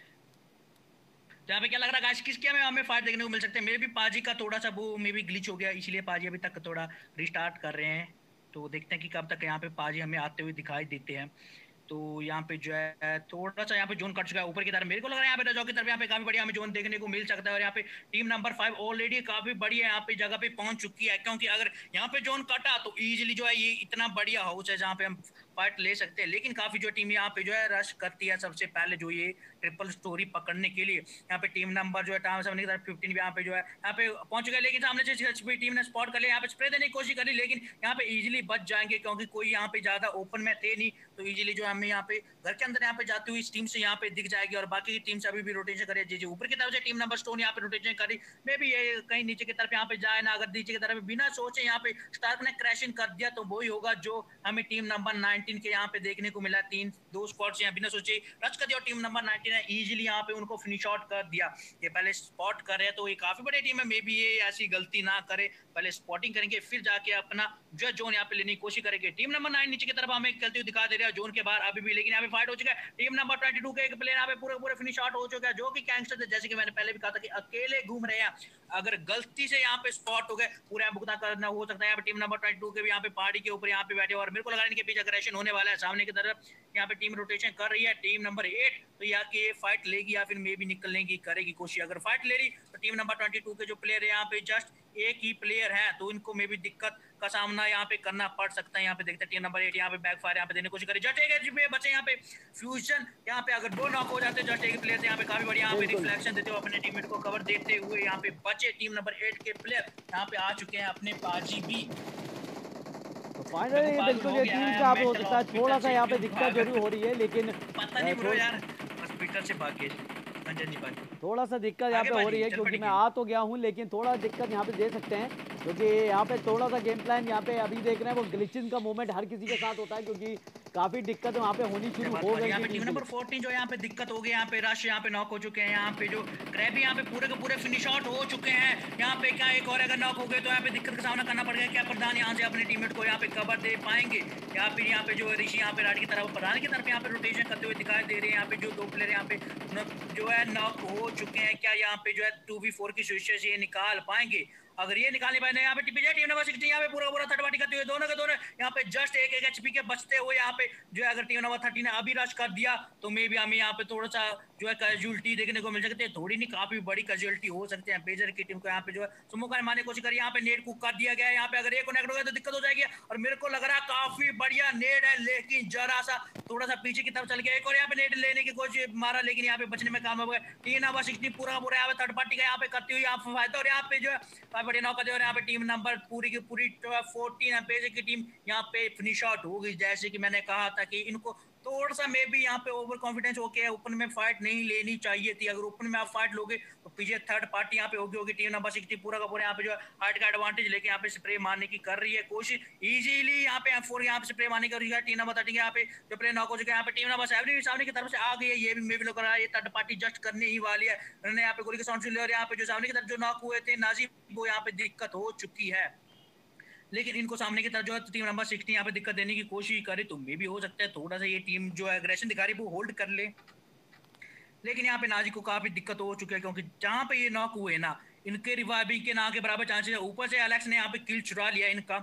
तो यहाँ पे क्या लग रहा है गाइस, किसके में हमें फाइट देखने को मिल सकते हैं। मेरे भी पाजी का थोड़ा सा वो मे भी ग्लिच हो गया, इसलिए पाजी अभी तक थोड़ा रिस्टार्ट कर रहे हैं। तो देखते हैं कि कब तक यहाँ पे पाजी हमें आते हुए दिखाई देते हैं। तो यहाँ पे जो है थोड़ा सा यहाँ पे जोन कट चुका है ऊपर की तरफ, मेरे को लग रहा है यहाँ पे रजो की तरफ यहाँ पे काफी बढ़िया हमें जोन देखने को मिल सकता है। और यहाँ पे टीम नंबर फाइव ऑलरेडी काफी बढ़िया यहाँ पे जगह पे पहुंच चुकी है, क्योंकि अगर यहाँ पे जोन कटा तो इजीली जो है ये इतना बढ़िया हाउस है जहाँ पे हम फाइट ले सकते हैं। लेकिन काफी जो टीम यहाँ पे जो है रश करती है सबसे पहले जो ये ट्रिपल स्टोरी पकड़ने के लिए। यहाँ पे टीम नंबर जो है टाइम सेवन की तरफ फिफ्टीन भी यहाँ पे जो है यहाँ पे पहुंच गया, लेकिन सामने से टीम ने स्पॉट कर लिया, यहाँ पे स्प्रे देने की कोशिश करी, लेकिन यहाँ पे इजीली बच जाएंगे क्योंकि कोई यहाँ पे ज्यादा ओपन में थे नहीं। तो इजीली जो हमें यहाँ पे घर के अंदर यहाँ पे जाती हुई टीम से यहाँ पे दिख जाएगी, और बाकी की टीम से अभी भी रोटेशन करे। जी जी ऊपर की तरफ से टीम नंबर स्टोन यहाँ पे रोटेशन करी, मे भी ये कहीं नीचे की तरफ यहाँ पे जाए ना। अगर नीचे की तरफ बिना सोचे यहाँ पे स्टार्क ने क्रैशिंग कर दिया तो वही होगा जो हमें टीम नंबर नाइनटीन के यहाँ पे देखने को मिला। तीन दो स्क्वाड्स यहाँ बिना सोचे रच कर दिया, और टीम नंबर नाइनटीन ने इजीली यहाँ पे उनको फिनिश आउट कर दिया। ये पहले स्पॉट कर रहे हैं तो ये काफी बड़ी टीम है, मे बी ये ऐसी गलती ना करे, पहले स्पॉटिंग करेंगे फिर जाके अपना जो जोन यहाँ पे लेने की कोशिश करेंगे। टीम नंबर नाइन नीचे की तरफ हमें खेलते हुए दिखा दे रहा है जोन के बाहर अभी भी, लेकिन यहाँ पे फाइट हो चुका है। टीम नंबर ट्वेंटी टू के एक प्लेयर यहाँ पे पूरे पूरे फिनिश आउट हो चुका है, जो कि गैंगस्टर थे, जैसे कि मैंने पहले भी कहा था कि अकेले घूम रहे हैं। अगर गलती से यहाँ पे स्पॉट हो गए पूरा भुगतान करना हो सकता है। यहाँ पे टीम नंबर ट्वेंटी टू के भी यहाँ पे पहाड़ी के ऊपर यहाँ पे बैठे, और मेरे को लगा इनके पीछे अग्रेशन होने वाला है। सामने की तरफ यहाँ पे टीम रोटेशन कर रही है टीम नंबर एट, तो यहाँ की ये फाइट लेगी या फिर मे भी निकलने की करेगी कोशिश। अगर फाइट ले रही तो टीम नंबर ट्वेंटी टू के जो प्लेयर है यहाँ पे जस्ट एक ही प्लेयर है, तो इनको मे भी दिक्कत का सामना यहाँ पे करना पड़ सकता है। यहाँ पे देखते हैं टीम नंबर एट यहाँ पे बैकफायर यहाँ पे देने की कोशिश करी, जस्ट एक बचे यहाँ पे फ्यूजन, यहाँ पे अगर दो नॉक हो जाते जस्ट एक प्लेयर यहाँ पे काफी बढ़िया यहाँ पे रिफ्लेक्शन देते हुए अपने टीममेट को कवर देते हुए यहाँ पे बचे टीम नंबर एट के प्लेयर यहाँ पे आ चुके हैं अपने पाजी भी। फाइनली बिल्कुल ये टीम का हो सकता है थोड़ा सा यहाँ पे दिक्कत जरूर हो रही है, लेकिन पता नहीं ब्रो यार हॉस्पिटल से भाग गए थोड़ा सा दिक्कत यहाँ पे हो रही है, क्योंकि मैं आ तो गया हूँ लेकिन थोड़ा दिक्कत यहाँ पे दे सकते हैं, क्योंकि यहाँ पे थोड़ा सा गेम प्लान यहाँ पे अभी देख रहे हैं वो ग्लिचिंग का मूवमेंट हर किसी के साथ होता है, क्योंकि काफी दिक्कत वहाँ पे होनी शुरू हो गई है। टीम नंबर फोर्टीन जो यहाँ पे दिक्कत हो गई, यहाँ पे रश यहाँ पे नॉक हो चुके हैं, यहाँ पे जो क्रैबी यहाँ पे पूरे के पूरे फिनिश आउट हो चुके हैं। यहाँ पे क्या एक और अगर नॉक हो गए तो यहाँ पे दिक्कत का सामना करना पड़ेगा। क्या प्रधान यहाँ से अपने टीममेट को यहाँ पे कवर दे पाएंगे, या फिर यहाँ पे जो ऋषि यहाँ पे राड की तरफ प्रधान की तरफ यहाँ पे रोटेशन करते हुए दिखाई दे रहे हैं। यहाँ पे जो दो प्लेयर यहाँ पे जो है नॉक हो चुके हैं, क्या यहाँ पे जो है टू बी फोर की सिचुएशन से ये निकाल पाएंगे। अगर ये निकालने पाए यहाँ पे टीपीजे टीम नंबर सिक्सटीन यहाँ पे पूरा पूरा थर्ड पार्टी करते हुए दोनों के दोनों यहाँ पे जस्ट एक एक एचपी के बचते हुए यहाँ पे जो है अगर टीम नंबर थर्टीन ने अभी रश कर दिया तो मे भी हमें यहाँ पे थोड़ा सा जो है कैजुअलिटी देखने को मिल सकती है। थोड़ी नहीं काफी बड़ी कैजुअलिटी हो सकती है। पेजर की टीम को यहाँ पे जो है सुमुका मारने की कोशिश करी, यहाँ पे नेट कुक कर दिया गया है। यहाँ पे अगर एक कनेक्ट हो गया तो दिक्कत हो जाएगी, और मेरे को लग रहा है काफी बढ़िया नेट है, लेकिन जरा सा थोड़ा सा पीछे की तरफ चल गया। एक और यहाँ पे नेट लेने की कोशिश मारा, लेकिन यहाँ पे बचने में काम हो गया। टीम नंबर सिक्सटीन पूरा पूरा यहाँ पे थर्ड पार्टी का यहाँ पे करती हुई यहाँ पे फायदा, और यहाँ पे जो है काफी बड़ी नौका दे, और यहाँ पे टीम नंबर पूरी की पूरी फोर्टीन पेज की टीम यहाँ पे फिनिश आउट हो गई। जैसे कि मैंने कहा था कि इनको थोड़ा सा मे भी यहाँ पे ओवर कॉन्फिडेंस होके ओपन में फाइट नहीं लेनी चाहिए थी। अगर ओपन में आप फाइट लोगे तो पीछे थर्ड पार्टी यहाँ पे होगी होगी टीम नंबर सिक्सटी पूरा का पूरा यहाँ पे जो हाइट का एडवांटेज लेके यहाँ पे स्प्रे मारने की कर रही है कोशिश। इजीली यहाँ पे एम फोर यहाँ पे स्प्रे मारने की है। टीम नंबर थर्टी यहाँ पे जो प्ले नॉक हो चुका है, यहाँ पे टीम नंबर सेवन भी सामने की तरफ से आ गई है। ये भी मे भी लग रहा है ये थर्ड पार्टी जस्ट करने ही वाली है। उन्होंने यहाँ पे गोली का साउंड सुन लिया, और यहाँ पे जो सामने की तरफ जो नॉक हुए थे नाजिब वो यहाँ पे दिक्कत हो चुकी है। लेकिन इनको सामने की तरफ जो है टीम नंबर सिक्सटीन यहाँ पे दिक्कत देने की कोशिश करे तो मे भी हो सकता है थोड़ा सा ये टीम जो है एग्रेशन दिखा रही है वो होल्ड कर ले। लेकिन यहाँ पे नाजी को काफी दिक्कत हो चुकी है, क्योंकि जहाँ पे ये नॉक हुए ना इनके रिवाइविंग के ना के बराबर चांसेस है। ऊपर से एलेक्स ने यहाँ पे किल चुरा लिया इनका,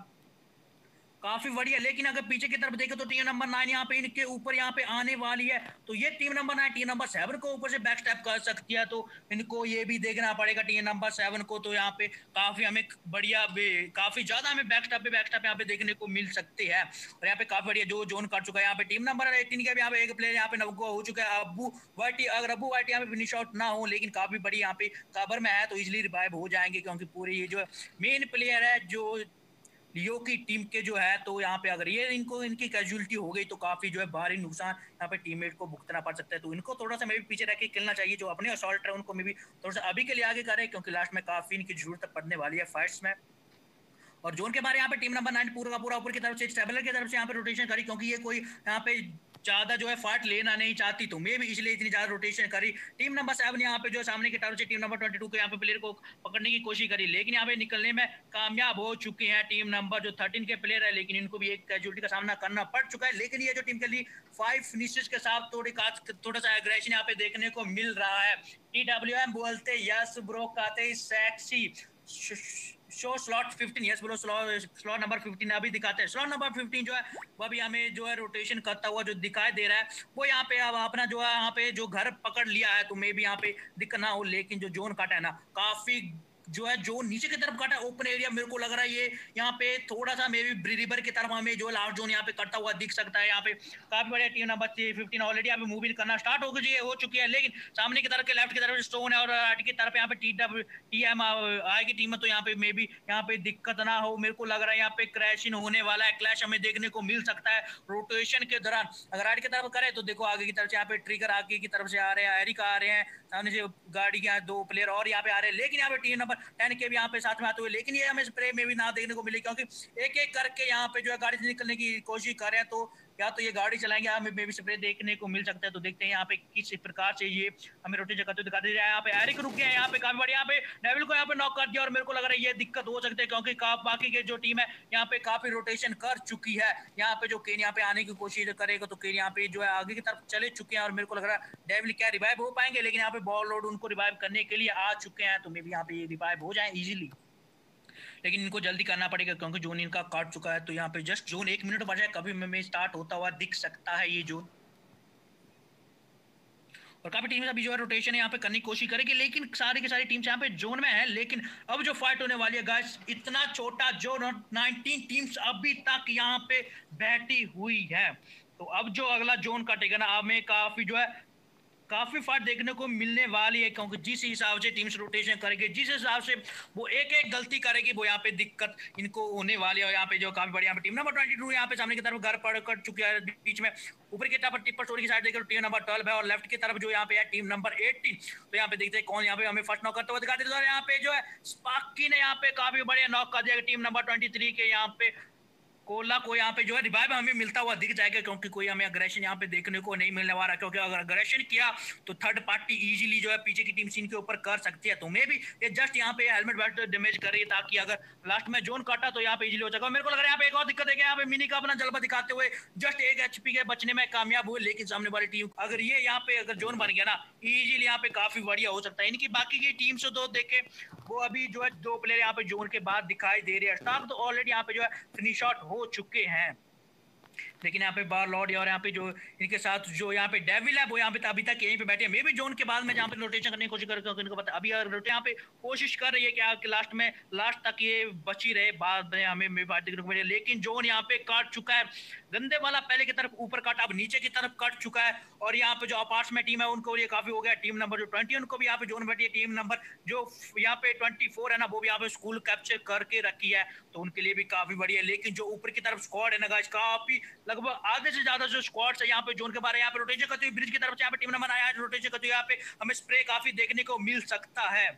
काफी बढ़िया। लेकिन अगर पीछे की तरफ देखे तो टीम नंबर नाइन यहाँ पे इनके ऊपर यहाँ पे आने वाली है, तो ये team number nine team number seven को ऊपर से बैक स्टेप कर सकती है। तो इनको ये भी देखना पड़ेगा टीम नंबर सेवन को। तो यहाँ पे काफी हमें बढ़िया काफी ज्यादा हमें बैक स्टेप पे बैक स्टेप यहाँ पे देखने को मिल सकते हैं। और यहाँ पे काफी बढ़िया जो जोन कर चुका है यहाँ पे टीम नंबर एटीन का भी यहाँ पे एक प्लेयर यहाँ पे नवगो हो चुका है अब्बू वाइटी। अगर अब्बू वाइटी यहाँ पे फिनिश आउट ना हो लेकिन काफी बड़ी यहाँ पे कवर में है तो इजिली रिवाइव हो जाएंगे, क्योंकि पूरे ये जो मेन प्लेयर है जो लियो की टीम के जो है, तो यहाँ पे अगर ये इनको इनकी कैजुअलिटी हो गई तो काफी जो है भारी नुकसान यहाँ पे टीममेट को भुगतना पड़ सकता है। तो इनको थोड़ा सा मे भी पीछे रह के खेलना चाहिए, जो अपने असॉल्ट है उनको मे भी थोड़ा सा अभी के लिए आगे करें, क्योंकि लास्ट में काफी इनकी जरूरत पड़ने वाली है फाइट्स में। और जोन के बारे यहाँ पे टीम नंबर नाइन पूरा का पूरा ऊपर की तरफ से स्टेबलर की तरफ से यहाँ पे रोटेशन करी, क्योंकि ये कोई यहाँ पे ज्यादा जो है फाइट लेना नहीं चाहती, तो मे भी इसलिए इतनी ज्यादा रोटेशन करी। टीम नंबर सेवन यहाँ पे जो सामने की तरफ से टीम नंबर ट्वेंटी टू के यहाँ पे प्लेयर को पकड़ने की कोशिश करी, लेकिन यहाँ पे निकलने में कामयाब हो चुके हैं टीम नंबर जो थर्टीन के प्लेयर है, लेकिन इनको भी एक कैजुअलिटी का सामना करना पड़ चुका है। लेकिन ये जो टीम के लिए फाइव फिनिशेस के साथ थोड़ी थोड़ा सा एग्रेशन यहाँ पे देखने को मिल रहा है। टी डब्ल्यू एम बोलते यस ब्रो, कहते sexy show slot fifteen, yes bro slot number fifteen अभी दिखाते हैं। स्लॉट नंबर फिफ्टीन जो है वो अभी हमें जो है रोटेशन करता हुआ जो दिखाई दे रहा है, वो यहाँ पे अब अपना जो है यहाँ पे जो घर पकड़ लिया है, तो मे भी यहाँ पे दिक्कत ना हो। लेकिन जो जोन काटा है ना, काफी जो है जो नीचे की तरफ काटा ओपन एरिया, मेरे को लग रहा है ये यहाँ पे थोड़ा सा मे बी रिवर की तरफ हमें जो लास्ट जोन यहाँ पे कटता हुआ दिख सकता है। यहाँ पे काफी बड़े टीम नंबर फिफ्टीन ऑलरेडी यहाँ पे मूविंग करना स्टार्ट हो गई हो चुकी है, लेकिन सामने की तरफ के लेफ्ट की तरफ स्टोन है और राइट की तरफ यहाँ पे टी डब्ल्यू टी एम आएगी टीम में, तो यहाँ पे मे बी यहाँ पे दिक्कत ना हो। मेरे को लग रहा है यहाँ पे क्रैशिंग होने वाला है, क्लैश हमें देखने को मिल सकता है रोटेशन के दौरान। अगर राइट की तरफ करे तो देखो आगे की तरफ से यहाँ पे ट्रिगर आगे की तरफ से आ रहे हैं, एरिक आ रहे हैं, सामने से गाड़ी के दो प्लेयर और यहाँ पे आ रहे हैं, लेकिन यहाँ पे टीम नंबर टेन के भी यहाँ पे साथ में आते हुए, लेकिन ये हमें स्प्रे में भी ना देखने को मिले, क्योंकि एक एक करके यहाँ पे जो है गाड़ी से निकलने की कोशिश कर रहे हैं। तो या तो ये गाड़ी चलाएंगे, हमें मे भी स्प्रे देखने को मिल सकता है। तो देखते हैं यहाँ पे किस प्रकार से ये हमें रोटी जगह दिखा दे रहा है। यहाँ पे एरिक रुक गया है, यहाँ पे काफी बड़ी यहाँ पे डेविल को यहाँ पे नॉक कर दिया, और मेरे को लग रहा है ये दिक्कत हो सकती है, क्योंकि बाकी के जो टीम है यहाँ पे काफी रोटेशन कर चुकी है। यहाँ पे जो केन यहाँ पे आने की कोशिश करेगा, तो केन यहाँ पे जो है आगे की तरफ चले चुके हैं, और मेरे को लग रहा है डेविल क्या रिवाइव हो पाएंगे, लेकिन यहाँ पे बॉल लोड उनको रिवाइव करने के लिए आ चुके हैं, तो मे भी यहाँ पे रिवाइव हो जाए इजिली, लेकिन इनको जल्दी करना पड़ेगा क्योंकि जोन इनका काट चुका है। तो यहाँ पे जस्ट जोन एक मिनट बचा है, कभी में स्टार्ट होता हुआ दिख सकता है ये जोन, और काफी टीम अभी जो है रोटेशन यहाँ पे करने की कोशिश करेगी, लेकिन सारी की सारी टीम्स यहाँ पे जोन में है। लेकिन अब जो फाइट होने वाली है गाइस, इतना छोटा जो नाइनटीन टीम्स अभी तक यहाँ पे बैठी हुई है, तो अब जो अगला जोन कटेगा ना, हमें काफी जो है काफी फाइट देखने को मिलने वाली है, क्योंकि जिस हिसाब से टीम्स रोटेशन करेगी, जिस हिसाब से वो एक एक गलती करेगी, वो यहाँ पे दिक्कत इनको होने वाली है। और यहाँ पे जो काफी बड़ी यहाँ पे टीम नंबर ट्वेंटी टू यहाँ पे सामने की तरफ घर पड़ कर चुकी है, बीच में ऊपर की तरफ टिप्पर स्टोरी की साइड देखकर टीम नंबर ट्वेल्व है, और लेफ्ट की तरफ जो यहाँ पे है टीम नंबर एटीन। तो यहाँ पे देखते हैं कौन यहाँ पे हमें फर्स्ट नॉक करते हुए दिखाते हैं। यहाँ पे जो है स्पार्की ने यहाँ पे काफी बढ़िया नॉक कर दिया टीम नंबर ट्वेंटी थ्री के यहाँ पे कोला को। यहाँ पे जो है रिवाइव हमें मिलता हुआ दिख जाएगा, क्योंकि कोई हमें अग्रेशन यहाँ पे देखने को नहीं मिलने वाला, क्योंकि अगर अग्रेशन किया तो थर्ड पार्टी इजीली जो है पीछे की टीम सीन के ऊपर कर सकती है। तो मे भी ये जस्ट यहाँ पे हेलमेट बैट डैमेज कर रही है, ताकि अगर लास्ट में जोन काटा तो यहाँ पे इजीली हो जाएगा। मेरे को लग रहा है यहाँ पे एक और दिक्कत है, यहाँ पे मिनी का अपना जलवा दिखाते हुए जस्ट एक एचपी के बचने में कामयाब हुए, लेकिन सामने वाली टीम अगर ये यहाँ पे अगर जोन बन गया ना, इजीली यहाँ पे काफी बढ़िया हो सकता है। इनकी बाकी की टीम से तो देखे वो अभी जो है दो प्लेयर यहाँ पे जोन के बाद दिखाई दे रहे हैं, स्टार्क तो ऑलरेडी यहाँ पे जो है फिनिश आउट हो चुके हैं, लेकिन यहाँ पे बार लॉर्ड और यहाँ पे जो इनके साथ जो यहाँ पे डेविल है वो यहाँ पे अभी तक यहीं पे बैठे हैं। मे भी जोन के बाद में जहाँ पे रोटेशन करने की कोशिश कर, क्योंकि इनको पता अभी यहाँ पे कोशिश कर रही है कि लास्ट में लास्ट तक ये बची रहे, बाद में हमें मे बात देखने को मिले। लेकिन जोन यहाँ पे काट चुका है, गंदे वाला पहले की तरफ ऊपर काटा, अब नीचे की तरफ कट चुका है, और यहाँ पे जो अपार्ट्स में टीम है उनको ये काफी हो गया। टीम नंबर जो ट्वेंटी उनको भी यहाँ पे जोन बैठी है, टीम नंबर जो यहाँ पे ट्वेंटी फोर है ना, वो भी यहाँ पे स्कूल कैप्चर करके रखी है, तो उनके लिए भी काफी बढ़िया। लेकिन जो ऊपर की तरफ स्क्वाड है ना गाइस, काफी लगभग आधे से ज्यादा जो स्क्वाड्स है यहाँ पे जोन के बारे यहाँ पे रोटेशन करते हुए ब्रिज की तरफ से यहाँ पे टीम नंबर आया, रोटेशन करते हुए यहाँ पे हमें स्प्रे काफी देखने को मिल सकता है।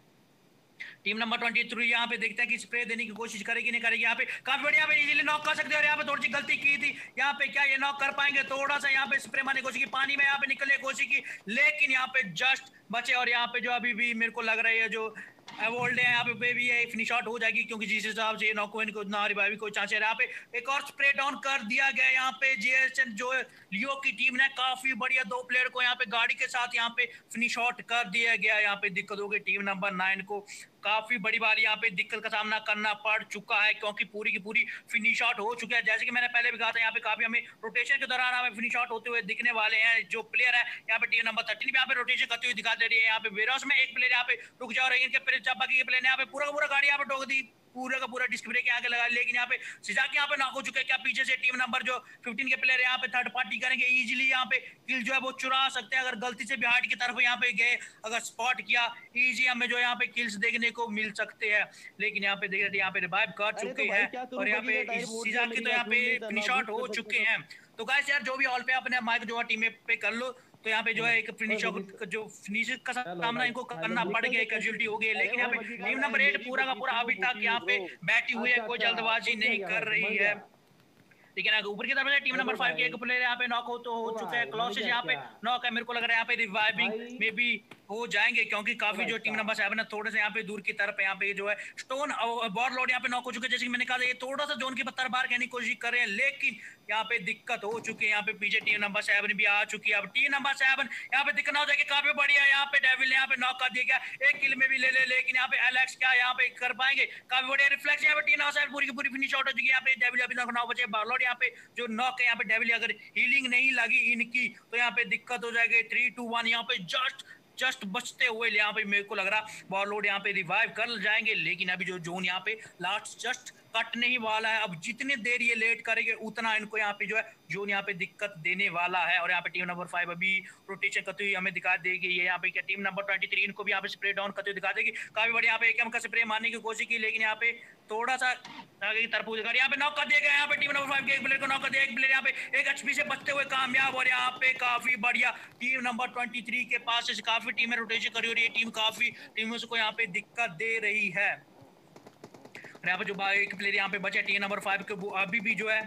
टीम नंबर ट्वेंटी थ्री यहाँ पे देखते हैं कि स्प्रे देने की कोशिश करेगी नहीं करेगी। यहाँ पे काफी बढ़िया पे इजीली नॉक कर सकते हैं, और यहाँ पे थोड़ी सी गलती की थी, यहाँ पे क्या ये नॉक कर पाएंगे? थोड़ा सा यहाँ पे स्प्रे मारने की कोशिश की, पानी में यहाँ पे निकलने की कोशिश की, लेकिन यहाँ पे जस्ट बचे। और यहाँ पे जो अभी भी मेरे को लग रहा है जो अवॉल्ड है यहाँ पे भी ये फिनिश आउट हो जाएगी, क्योंकि जिस हिसाब से नॉक को ना रिवाइव कोई चांस है। यहाँ पे एक और स्प्रे डाउन कर दिया गया, यहाँ पे जीएसएन जो लियो की टीम ने काफी बढ़िया दो प्लेयर को यहाँ पे गाड़ी के साथ यहाँ पे फिनिश आउट कर दिया गया। यहाँ पे दिक्कत हो गई टीम नंबर नाइन को, काफी बड़ी बार यहाँ पे दिक्कत का सामना करना पड़ चुका है, क्योंकि पूरी की पूरी फिनिश आउट हो चुकी है। जैसे कि मैंने पहले भी कहा था, यहाँ पे काफी हमें रोटेशन के दौरान हमें फिनिश आउट होते हुए दिखने वाले हैं जो प्लेयर है। यहाँ पे टीम नंबर थर्टीन भी यहाँ पे रोटेशन करते हुए दिखा दे रही है। यहाँ पे वेयरहाउस में एक प्लेयर यहाँ पे रुक जा रही है, इनके बाकी के प्लेयर यहाँ पे पूरा पूरा गाड़ी यहाँ पे ठोक दी, पूरा का पूरा डिस्क ब्रेक आगे लगा, लेकिन यहाँ पे सिजाक यहाँ पे नॉक हो चुके हैं। क्या पीछे से टीम नंबर जो फिफ्टीन के प्लेयर यहाँ पे थर्ड पार्टी करेंगे, इजीली यहाँ पे किल जो है वो चुरा सकते हैं। अगर गलती से भी हार्ट की तरफ यहाँ पे गए, अगर स्पॉट किया, इजी हमें जो यहाँ पे किल्स देखने को मिल सकते हैं। लेकिन यहाँ पे देख रहे थे यहाँ पे रिवाइव कर चुके हैं और यहाँ पे सिजाक की तो यहाँ पे फिनिश आउट हो चुके हैं। तो गाइस यार जो भी ऑल पे अपने माइक जो टीम पे कर लो, तो यहाँ पे जो है एक फिनिश जो फिनिश का सामना इनको करना पड़ गया, कैजुअलिटी हो गई। लेकिन यहाँ पे टीम नंबर एट पूरा का पूरा अभी तक यहाँ पे बैठी हुई है, कोई जल्दबाजी नहीं कर रही है। लेकिन अगर ऊपर की तरफ टीम नंबर फाइव के एक प्लेयर यहाँ पे नॉक हो तो हो चुका है, क्लॉसेस यहाँ पे नॉक है। मेरे को लग रहा है यहाँ पे रिवाइविंग में भी हो जाएंगे, क्योंकि काफी जो टीम नंबर सेवन है थोड़े से यहाँ पे दूर की तरफ यहाँ पे जो है स्टोन बॉल लोड यहाँ पे नॉक हो चुके हैं। जैसे कि मैंने कहा ये थोड़ा सा जोन की पत्थर बाहर कहने की कोशिश कर रहे हैं, लेकिन यहाँ पे दिक्कत हो चुकी है। यहाँ पे पीछे टीम नंबर सेवन भी आ चुकी है। अब टीम नंबर सेवन यहाँ पे दिक्कत ना हो जाएगी, काफी बढ़िया यहाँ पे डेविल ने यहाँ पे नॉक कर दिया गया, एक किल में भी ले ले। लेकिन यहाँ पे एलेक्स क्या यहाँ पे कर पाएंगे, काफी बढ़िया रिफ्लेक्स यहाँ पे टीम नंबर सेवन पूरी की पूरी फिनिश आउट हो चुकी है। यहाँ पे डेविल अभी तक नौ बचे बॉल यहाँ पे जो नॉक है, यहाँ पे डेविल अगर हीलिंग नहीं लगी इनकी तो यहाँ पे दिक्कत हो जाएगी। थ्री टू वन यहाँ पे जस्ट जस्ट बचते हुए यहाँ पे मेरे को लग रहा बॉल लोड यहाँ पे रिवाइव कर जाएंगे। लेकिन अभी जो जोन यहाँ पे लास्ट जस्ट कटने ही वाला है। अब जितने देर ये लेट करेंगे उतना इनको यहाँ पे जो है जोन यहाँ पे दिक्कत देने वाला है। और यहाँ पे टीम नंबर फाइव अभी रोटेशन करते हुए हमें दिखा देगी। ये यहाँ पे क्या टीम नंबर ट्वेंटी थ्री इनको भी यहाँ पे स्प्रे डाउन करते हुए दिखा देगी। काफी बढ़िया यहाँ पे एकम का स्प्रे मारने की कोशिश की, लेकिन यहाँ पे थोड़ा सा आगे की तरफ यहाँ पे नॉक कर दिया गया। यहाँ पे टीम नंबर फाइव के एक प्लेयर को नॉक कर दिया, एक प्लेयर यहाँ पे एक एचपी से बचते हुए कामयाब। और यहाँ पे काफी बढ़िया टीम नंबर ट्वेंटी थ्री के पास से काफी टीमें रोटेशन करी, और ये टीम काफी टीमों को यहाँ पे दिक्कत दे रही है। यहाँ पे जो एक प्लेयर यहाँ पे बचे टीम नंबर फाइव के, वो अभी भी जो है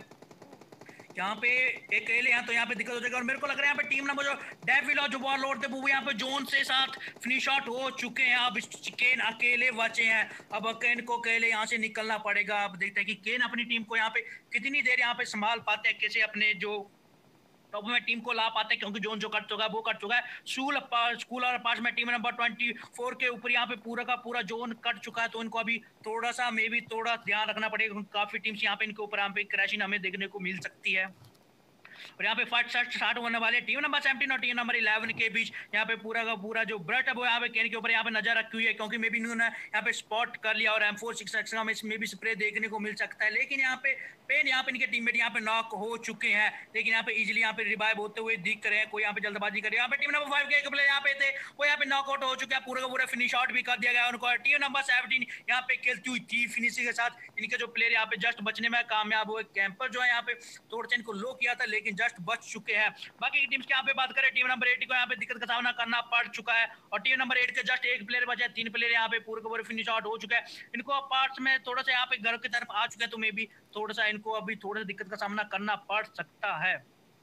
यहाँ पे एक अकेले हैं, तो यहाँ पे दिक्कत हो जाएगी। और मेरे को लग रहा है यहाँ पे टीम नंबर जो डेविल और जो बॉल लौटते वो यहाँ पे जोन से साथ फिनिश आउट हो चुके हैं। अब केन अकेले बचे हैं, अब केन को अकेले यहाँ से निकलना पड़ेगा। अब देखते हैं कि केन अपनी टीम को यहाँ पे कितनी देर यहाँ पे संभाल पाते हैं, कैसे अपने जो टॉप में टीम को ला पाते हैं, क्योंकि जोन जो कट चुका है वो कट चुका है। स्कूल स्कूल और पास में टीम नंबर ट्वेंटी फोर के ऊपर यहाँ पे पूरा का पूरा जोन कट चुका है, तो इनको अभी थोड़ा सा मे भी थोड़ा ध्यान रखना पड़ेगा। काफी टीम्स यहाँ पे इनके ऊपर यहाँ पे क्रैशिंग हमें देखने को मिल सकती है। और यहाँ पे फाइट स्टार्ट होने वाले टीम नंबर सेवनटीन और टीम नंबर इलेवन के बीच यहाँ पे पूरा का पूरा जो ब्रट है वो यहाँ पे केन के ऊपर यहाँ पे नजर रखी हुई है, क्योंकि मे भी इन्होंने यहाँ पे स्पॉट कर लिया और एम फोर सिक्स एक्स का इसमें भी स्प्रे देखने को मिल सकता है। लेकिन यहाँ पे पेन यहाँ पे इनके टीममेट यहाँ पे नॉक हो चुके हैं, लेकिन यहाँ पे इजीली यहाँ पे रिवाइव होते हुए दिख रहे हैं। कोई यहाँ पे जल्दबाजी करे, यहाँ पे टीम नंबर फाइव के एक प्लेयर यहाँ पे थे वो यहाँ पे नॉकआउट हो चुके हैं, पूरा का पूरा फिनिश आउट भी कर दिया गया उनको। टीम नंबर सेवनटीन यहाँ पे खेलती हुई थी फिनिशिंग के साथ, इनके जो प्लेयर यहाँ पे जस्ट बचने में कामयाब हुए। कैंपर जो है यहाँ पे थोड़ा सा इनको लो किया था, लेकिन जस्ट बच चुके हैं। बाकी की टीम्स की यहाँ पे बात करें, टीम नंबर एट को यहाँ पे दिक्कत का सामना करना पड़ चुका है, और टीम नंबर एट के जस्ट एक प्लेयर बचा है, तीन प्लेयर यहाँ पे पूरे के पूरे फिनिश आउट हो चुका है। इनको पार्ट्स में थोड़ा सा यहाँ पे घर की तरफ आ चुका है, तो मे भी थोड़ा सा इनको अभी थोड़ा सा दिक्कत का सामना करना पड़ सकता है।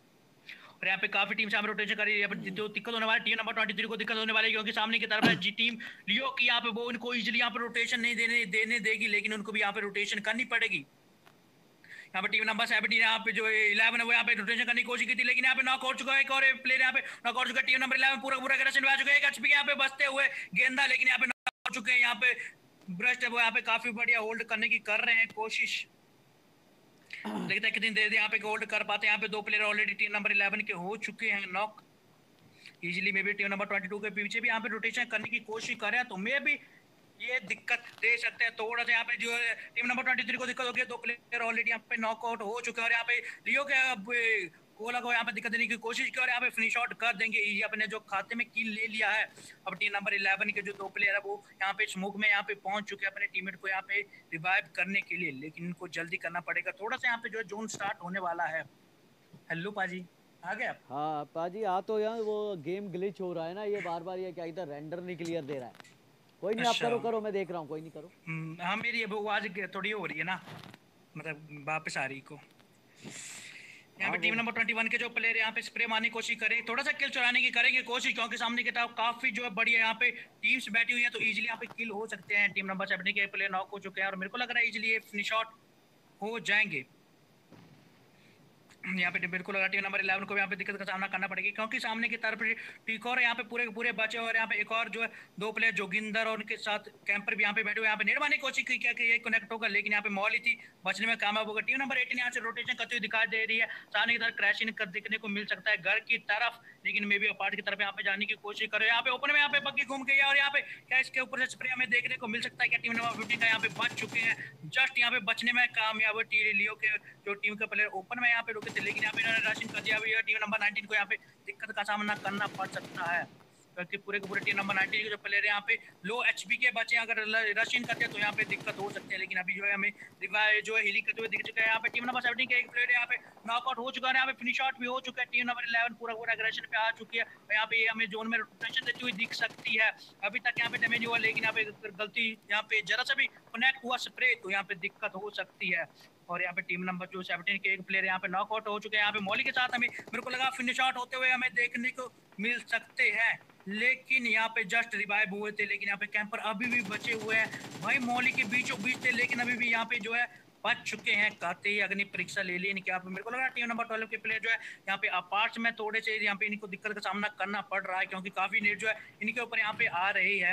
और यहाँ पे काफी टीम सामने रोटेशन कर रही है, जो दिक्कत होने वाली टीम नंबर ट्वेंटी थ्री को दिक्कत होने वाली है, क्योंकि सामने की तरफ है जी टीम लियो की, यहाँ पे वो उनको इजीली यहाँ पे रोटेशन नहीं देने देने देगी, लेकिन उनको भी यहाँ पे रोटेशन करनी पड़ेगी। यहाँ पे टीम नंबर सेवनटीन यहाँ पे जो इलेवन है वो यहाँ पे रोटेशन करने की कोशिश की थी, लेकिन यहाँ पे नॉक हो चुका है एक और प्लेयर यहाँ पे नॉक हो चुका है। टीम नंबर इलेवन पूरा पूरा एग्रेशन में आ चुका है, एक एचपी यहाँ पे बचते हुए गेंदा, लेकिन यहाँ पे नॉक हो चुके हैं। यहाँ पे ब्रस्ट है वो यहाँ पे काफी बढ़िया होल्ड करने की कर रहे हैं कोशिश, देखते हैं कितनी देर यहाँ पे होल्ड कर पाते हैं। यहाँ पे दो player already team number eleven के हो चुके हैं नॉक इजीली। मे भी टीम नंबर ट्वेंटी टू के पीछे भी यहाँ पे रोटेशन करने की कोशिश कर रहे हैं, तो मे भी ये दिक्कत दे सकते हैं थोड़ा सा। यहाँ पे जो है टीम नंबर ट्वेंटी थ्री को दिक्कत होगी, दो प्लेयर ऑलरेडी यहाँ पे नॉकआउट हो चुके हैं, और यहाँ पे लियो के कोला को यहाँ पे दिक्कत देने की कोशिश की और यहाँ पे फिनिश आउट कर देंगे इजी, अपने जो खाते में किल ले लिया है। अब टीम नंबर इलेवन के जो दो प्लेयर है वो यहाँ पे स्मोक में यहाँ पे पहुंच चुके हैं अपने टीममेट को यहाँ पे रिवाइव करने के लिए, लेकिन इनको जल्दी करना पड़ेगा थोड़ा सा। यहाँ पे जो जोन स्टार्ट होने वाला है। हेलो पाजी, आ गए आप? हाँ पाजी आ तो यार वो गेम ग्लिच हो रहा है ना, ये बार बार ये क्या इधर रेंडर नहीं क्लियर दे रहा है। कोई नहीं, अच्छा। आप करो करो, मैं देख रहा हूँ, कोई नहीं करो। हाँ मेरी वो आवाज थोड़ी हो रही है ना, मतलब वापस आ रही को। यहाँ पे टीम नंबर ट्वेंटी वन के जो प्लेयर यहाँ पे स्प्रे मारने की कोशिश करें, थोड़ा सा किल चुराने की करेंगे कोशिश, क्योंकि सामने की तरफ काफी जो है बढ़िया यहाँ पे टीम्स बैठी हुई है, तो इजीली यहाँ पे किल हो सकते हैं। टीम नंबर सेवन के प्लेयर नॉक हो चुके हैं और मेरे को लग रहा है इजीली ये फिनिश आउट हो जाएंगे। यहाँ पे बिल्कुल अगर टीम नंबर इलेवन को यहाँ पे दिक्कत का सामना करना पड़ेगा, क्योंकि सामने की तरफ टीकोर यहाँ पे पूरे पूरे बचे और यहाँ पे एक और जो है दो प्लेयर जोगिंदर और उनके साथ कैंपर भी यहाँ पे बैठे हुए, यहाँ पे नेट मारने की कोशिश की क्या कि ये कनेक्ट होगा, लेकिन यहाँ पे मॉली थी, बचने में कामयाब होगा। टीम नंबर एटीन यहाँ से रोटेशन करते हुए दिखाई दे रही है, सामने की तरफ क्रैशिंग कर देखने को मिल सकता है घर की तरफ, लेकिन मे भी अपार्ट की तरफ यहाँ पे जाने की कोशिश करो। यहाँ पे ओपन में यहाँ पे बग्गी घूम गई है और यहाँ पे क्या इसके ऊपर से स्प्रे हमें देखने को मिल सकता है कि टीम नंबर फिफ्टीन का यहाँ पे बच चुके हैं, जस्ट यहाँ पे बचने में कामयाब टी लियो के जो टीम के प्लेयर ओपन में यहाँ पे रुके थे, लेकिन यहाँ पे इन्होंने रशिंग कर दिया। अभी टीम नंबर नाइनटीन को यहाँ पे दिक्कत का सामना करना पड़ सकता है, क्योंकि पूरे के पूरे टीम नंबर नाइनटीन के जो प्लेयर यहाँ पे लो एचपी के बचे अगर रश इन करते हैं तो यहाँ पे दिक्कत हो सकती है, लेकिन अभी जो है हमें रिवाइव जो है हीलिंग करते हुए दिख चुका है। यहाँ पे टीम नंबर सेवनटीन के एक प्लेयर यहाँ पे नॉकआउट हो चुका है, यहाँ पे फिनिश आउट भी हो चुका है। टीम नंबर इलेवन पूरा पूरा एग्रेशन पे आ चुकी है और यहाँ पे हमें जोन में रोटेशन देती हुई दिख सकती है। अभी तक यहाँ पे डैमेज हुआ, लेकिन यहाँ पे गलती यहाँ पे जरा सा भी कनेक्ट हुआ स्प्रे तो यहाँ पे दिक्कत हो सकती है। और यहाँ पे टीम नंबर जो सेवनटीन के एक प्लेयर यहाँ पे नॉकआउट हो चुके हैं। यहाँ पे मॉली के साथ हमें मेरे को लगा फिनिश आउट होते हुए हमें देखने को मिल सकते हैं, लेकिन यहाँ पे जस्ट रिवाइव हुए थे, लेकिन यहाँ पे कैंपर अभी भी बचे हुए हैं भाई, मॉली के बीचों बीच थे, लेकिन अभी भी यहाँ पे जो है बच चुके हैं। कहते ही अग्नि परीक्षा ले ली इनके। यहाँ पे मेरे को लगा टीम नंबर ट्वेल्व के प्लेयर जो है यहाँ पे अपार्ट्स में थोड़े से यहाँ पे इनको दिक्कत का सामना करना पड़ रहा है, क्योंकि काफी नेट जो है इनके ऊपर यहाँ पे आ रही है।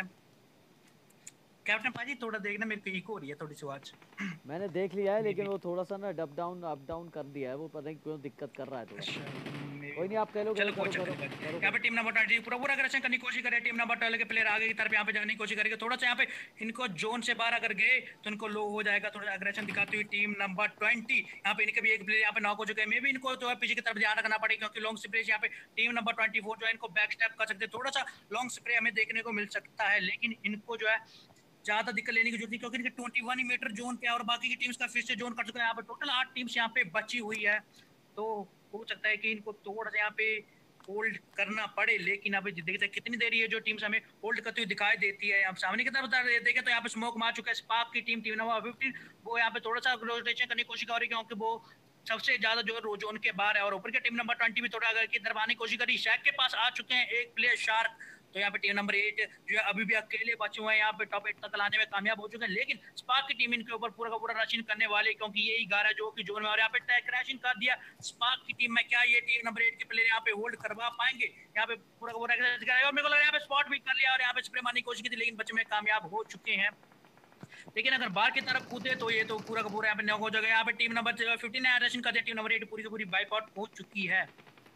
कैप्टन पाजी थोड़ा देखना, मेरे को इको हो रही है थोड़ी सी आवाज। मैंने देख लिया है, लेकिन वो थोड़ा सा ना डब डाउन अप डाउन कर दिया है, वो पता नहीं क्यों दिक्कत कर रहा है थोड़ा। कोई नहीं, आप कह लो करो करो करो। यहाँ पे टीम नंबर ट्वेंटी पूरा पूरा अग्रेशन करने की कोशिश करे। टीम नंबर ट्वेल्व के प्लेयर आगे की तरफ यहाँ पे जाने की कोशिश करेंगे। थोड़ा सा यहाँ पे इनको जोन से बाहर अगर गए तो इनको लो हो जाएगा। थोड़ा अग्रेशन दिखाती हुई टीम नंबर ट्वेंटी, यहाँ पे इनके भी एक प्लेयर यहाँ पे नॉक हो चुके हैं। मे भी इनको जो है पीछे की तरफ ध्यान रखना पड़ेगा, क्योंकि लॉन्ग स्प्रे यहाँ पे टीम नंबर ट्वेंटी फोर जो है इनको बैक स्टेप कर सकते हैं। थोड़ा सा लॉन्ग स्प्रे हमें देखने को मिल सकता है, लेकिन इनको जो है ज्यादा दिक्कत लेने की जरूरत नहीं, क्योंकि इनके इक्कीस मीटर जोन पे और बाकी की टीम्स का फिर से जोन कर चुका है। यहाँ पे टोटल आठ टीम्स यहाँ पे बची हुई है, तो हो सकता है कि इनको थोड़ा सा यहाँ पे होल्ड करना पड़े। लेकिन अभी देखते हैं कितनी देरी है जो टीम्स हमें होल्ड करती हुई दिखाई देती है। अब सामने की तरफ देखें तो यहाँ पे स्मोक मार चुका है स्पार्क की टीम, टीम नंबर फिफ्टीन, वो यहाँ पे थोड़ा सा रोटेशन करने की कोशिश कर रही है, क्योंकि वो सबसे ज्यादा जो है जोन के बाहर है। और ऊपर के टीम नंबर ट्वेंटी भी थोड़ा अगर की तरफ आने की कोशिश करी, शैक के पास आ चुके हैं एक प्लेयर शार्क, तो यहाँ पे टीम नंबर एट जो है अभी भी अकेले बचे हुए हैं, यहाँ पे टॉप एट तक लाने में कामयाब हो चुके हैं। लेकिन स्पार्क की टीम इनके ऊपर पूरा का पूरा रशिंग करने वाले, क्योंकि यही गारा जो कि जोन में, और यहाँ पे क्रैशिंग कर दिया स्पार्क की टीम में। क्या ये टीम नंबर एट के प्लेयर यहाँ पे होल्ड करवा पाएंगे? यहाँ पे पूरा का पूरा और मेरे को लग रहा है यहाँ पे स्पॉट भी कर लिया और यहाँ पे स्प्रे मारने की कोशिश की थी, लेकिन बच्चे में कामयाब हो चुके हैं। लेकिन अगर बाहर की तरफ कूदे तो ये तो पूरा का पूरा यहाँ पे नॉक हो जाएगा। यहाँ पे टीम नंबर फिफ्टीन ने रशिंग कर दिया, टीम नंबर एट पूरी की पूरी बाइकआउट हो चुकी है।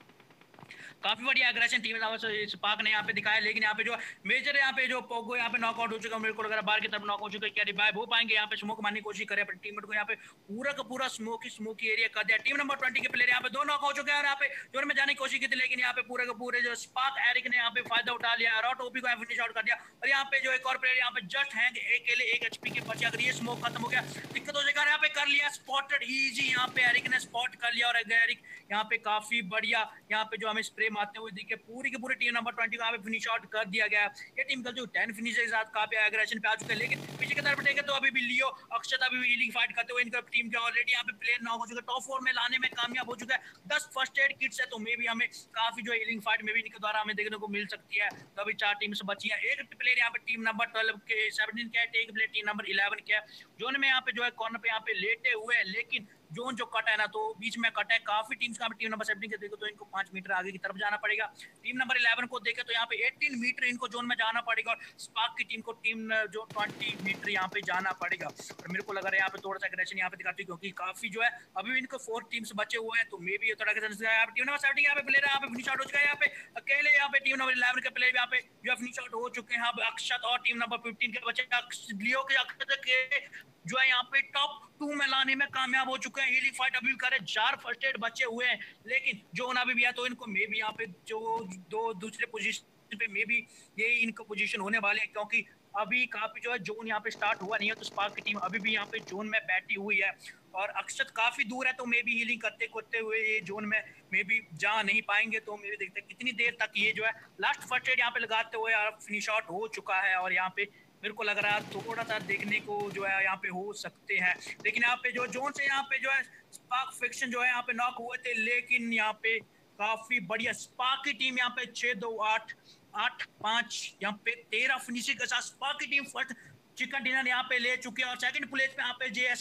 काफी बढ़िया एग्रेशन टीम स्पार्क ने यहाँ पे दिखाया, लेकिन यहाँ पे जो मेजर यहाँ पे जो पोगो यहाँ पे नॉकआउट हो चुका है, मेरे को लग रहा है बाहर की तरफ नॉक हो चुका है। क्या रिवाइव हो पाएंगे? यहाँ पे स्मोक मारने की कोशिश करे अपनी टीम को, यहाँ पे पूरा का पूरा स्मोकी स्मोकी एरिया कर दिया। टीम नंबर ट्वेंटी के प्लेयर यहाँ पे दो नॉक हो चुके हैं और यहाँ पे जोन में जाने की कोशिश की थी, लेकिन यहाँ पे पूरे के पूरे जो स्पार्क एरिक ने यहाँ पे फायदा उठा लिया, रॉट ओपी को फिनिश आउट कर दिया। और यहाँ पे जो एक और प्लेयर यहाँ पे जस्ट हैंग अकेले एक एचपी के बचे, अगर ये स्मोक खत्म हो गया दिक्कत हो जाएगा। यहाँ पे कर लिया स्पॉटेड इजी, यहाँ पे एरिक ने स्पॉट कर लिया और एरिक यहाँ पे काफी बढ़िया यहाँ पे जो हमें स्प्रे मारते हुए दिखे। पूरी की पूरी टीम नंबर ट्वेंटी को यहाँ पे फिनिश आउट कर दिया गया। ये टीम कल जो टेन फिनिश के साथ काफी एग्रेशन पे आ चुके हैं, लेकिन पीछे की तरफ देखें तो अभी भी लियो अक्षत अभी भी हीलिंग फाइट करते हुए इनका टीम के ऑलरेडी यहाँ पे प्लेयर नॉक हो चुका है, टॉप फोर में लाने में कामयाब हो चुका है। दस फर्स्ट एड किट्स है, तो मे भी हमें काफी जो हीलिंग फाइट में भी इनके द्वारा हमें देखने को मिल सकती है। तो अभी चार टीम्स बची है, एक प्लेयर यहाँ पे टीम नंबर ट्वेल्व के सेवनटीन के, एक प्लेयर टीम नंबर इलेवन के जोन में यहाँ पे जो है कॉर्नर पे यहाँ पे लेटे हुए हैं, लेकिन जोन जो कट है ना तो बीच में कट है। काफी टीम्स का टीम नंबर सेवनटीन के देखो तो इनको पांच मीटर आगे की तरफ जाना पड़ेगा। टीम नंबर इलेवन को देखे तो यहाँ पे अठारह मीटर इनको जोन में जाना पड़ेगा, और स्पार्क की टीम को टीम जो बीस मीटर यहाँ पे जाना पड़ेगा। और मेरे को लग रहा है यहाँ पे थोड़ा सा एग्रेशन यहाँ पे दिखाती है, क्योंकि काफी जो है अभी इनको फोर टीम्स बचे हुए हैं, तो मे भी थोड़ा टीम नंबर सेवनटीन यहाँ पे प्लेयर यहाँ पे फिनिश आउट हो चुका है। यहाँ पे अकेले यहाँ पे टीम नंबर इलेवन के प्लेयर यहाँ पे जो फिनिश आउट हो चुके हैं। यहाँ पे अक्षत और टीम नंबर फिफ्टीन के बच्चे लियो के अक्षत के जो है यहाँ पे टॉप टू में लाने में कामयाब हो चुके हैं। हीलिंग फाइट अभी करे, चार फर्स्ट एड बचे हुए हैं, लेकिन जोन अभी भी है, तो इनको मे भी यहाँ पे जो दो दूसरे पोजीशन पे मे भी यही इनको पोजीशन होने वाले हैं, क्योंकि अभी काफी जो है जोन यहाँ पे स्टार्ट हुआ नहीं है। तो स्पार्क की टीम अभी भी यहाँ पे जोन में बैठी हुई है और अक्षत काफी दूर है, तो मे भी हीलिंग करते करते हुए ये जोन में मे भी जा नहीं पाएंगे। तो मे भी देखते हैं कितनी देर तक ये जो है लास्ट फर्स्ट एड यहाँ पे लगाते हुए फिनिश आउट हो चुका है। और यहाँ पे मेरे को लग रहा है थोड़ा सा देखने को जो है यहाँ पे हो सकते हैं, लेकिन यहाँ पे जो जोन से यहाँ पे जो है स्पार्क फिक्शन जो है यहाँ पे नॉक हुए थे, लेकिन यहाँ पे काफी बढ़िया स्पार्क की टीम यहाँ पे छह दो आठ आठ पांच यहाँ पे तेरह फिनिशिंग के साथ स्पार्क की टीम फर्स्ट चिकन डिनर यहाँ पे ले चुकी है। और सेकंड प्लेस पे यहाँ पे जेएसएन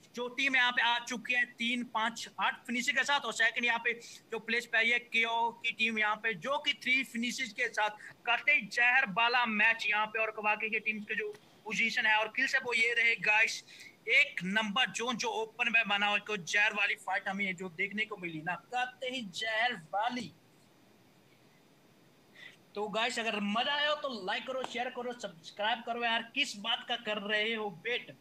जो टीम यहाँ पे आ चुकी है तीन पांच आठ फिनिशर के साथ, और सेकंड यहाँ पे जो प्लेस पे आई है केओ की टीम यहाँ पे जो कि थ्री फिनिशेस के साथ कतई जहर वाला मैच यहाँ पे। और वाकई के टीम्स के जो पोजीशन है और किल्स है वो ये रहे गाइस, एक नंबर जोन जो ओपन में बना हुआ, जहर वाली फाइट हमें जो देखने को मिली ना, कतई जहर वाली। तो गाइस अगर मजा आया हो तो लाइक करो, शेयर करो, सब्सक्राइब करो यार। किस बात का कर रहे हो बेट?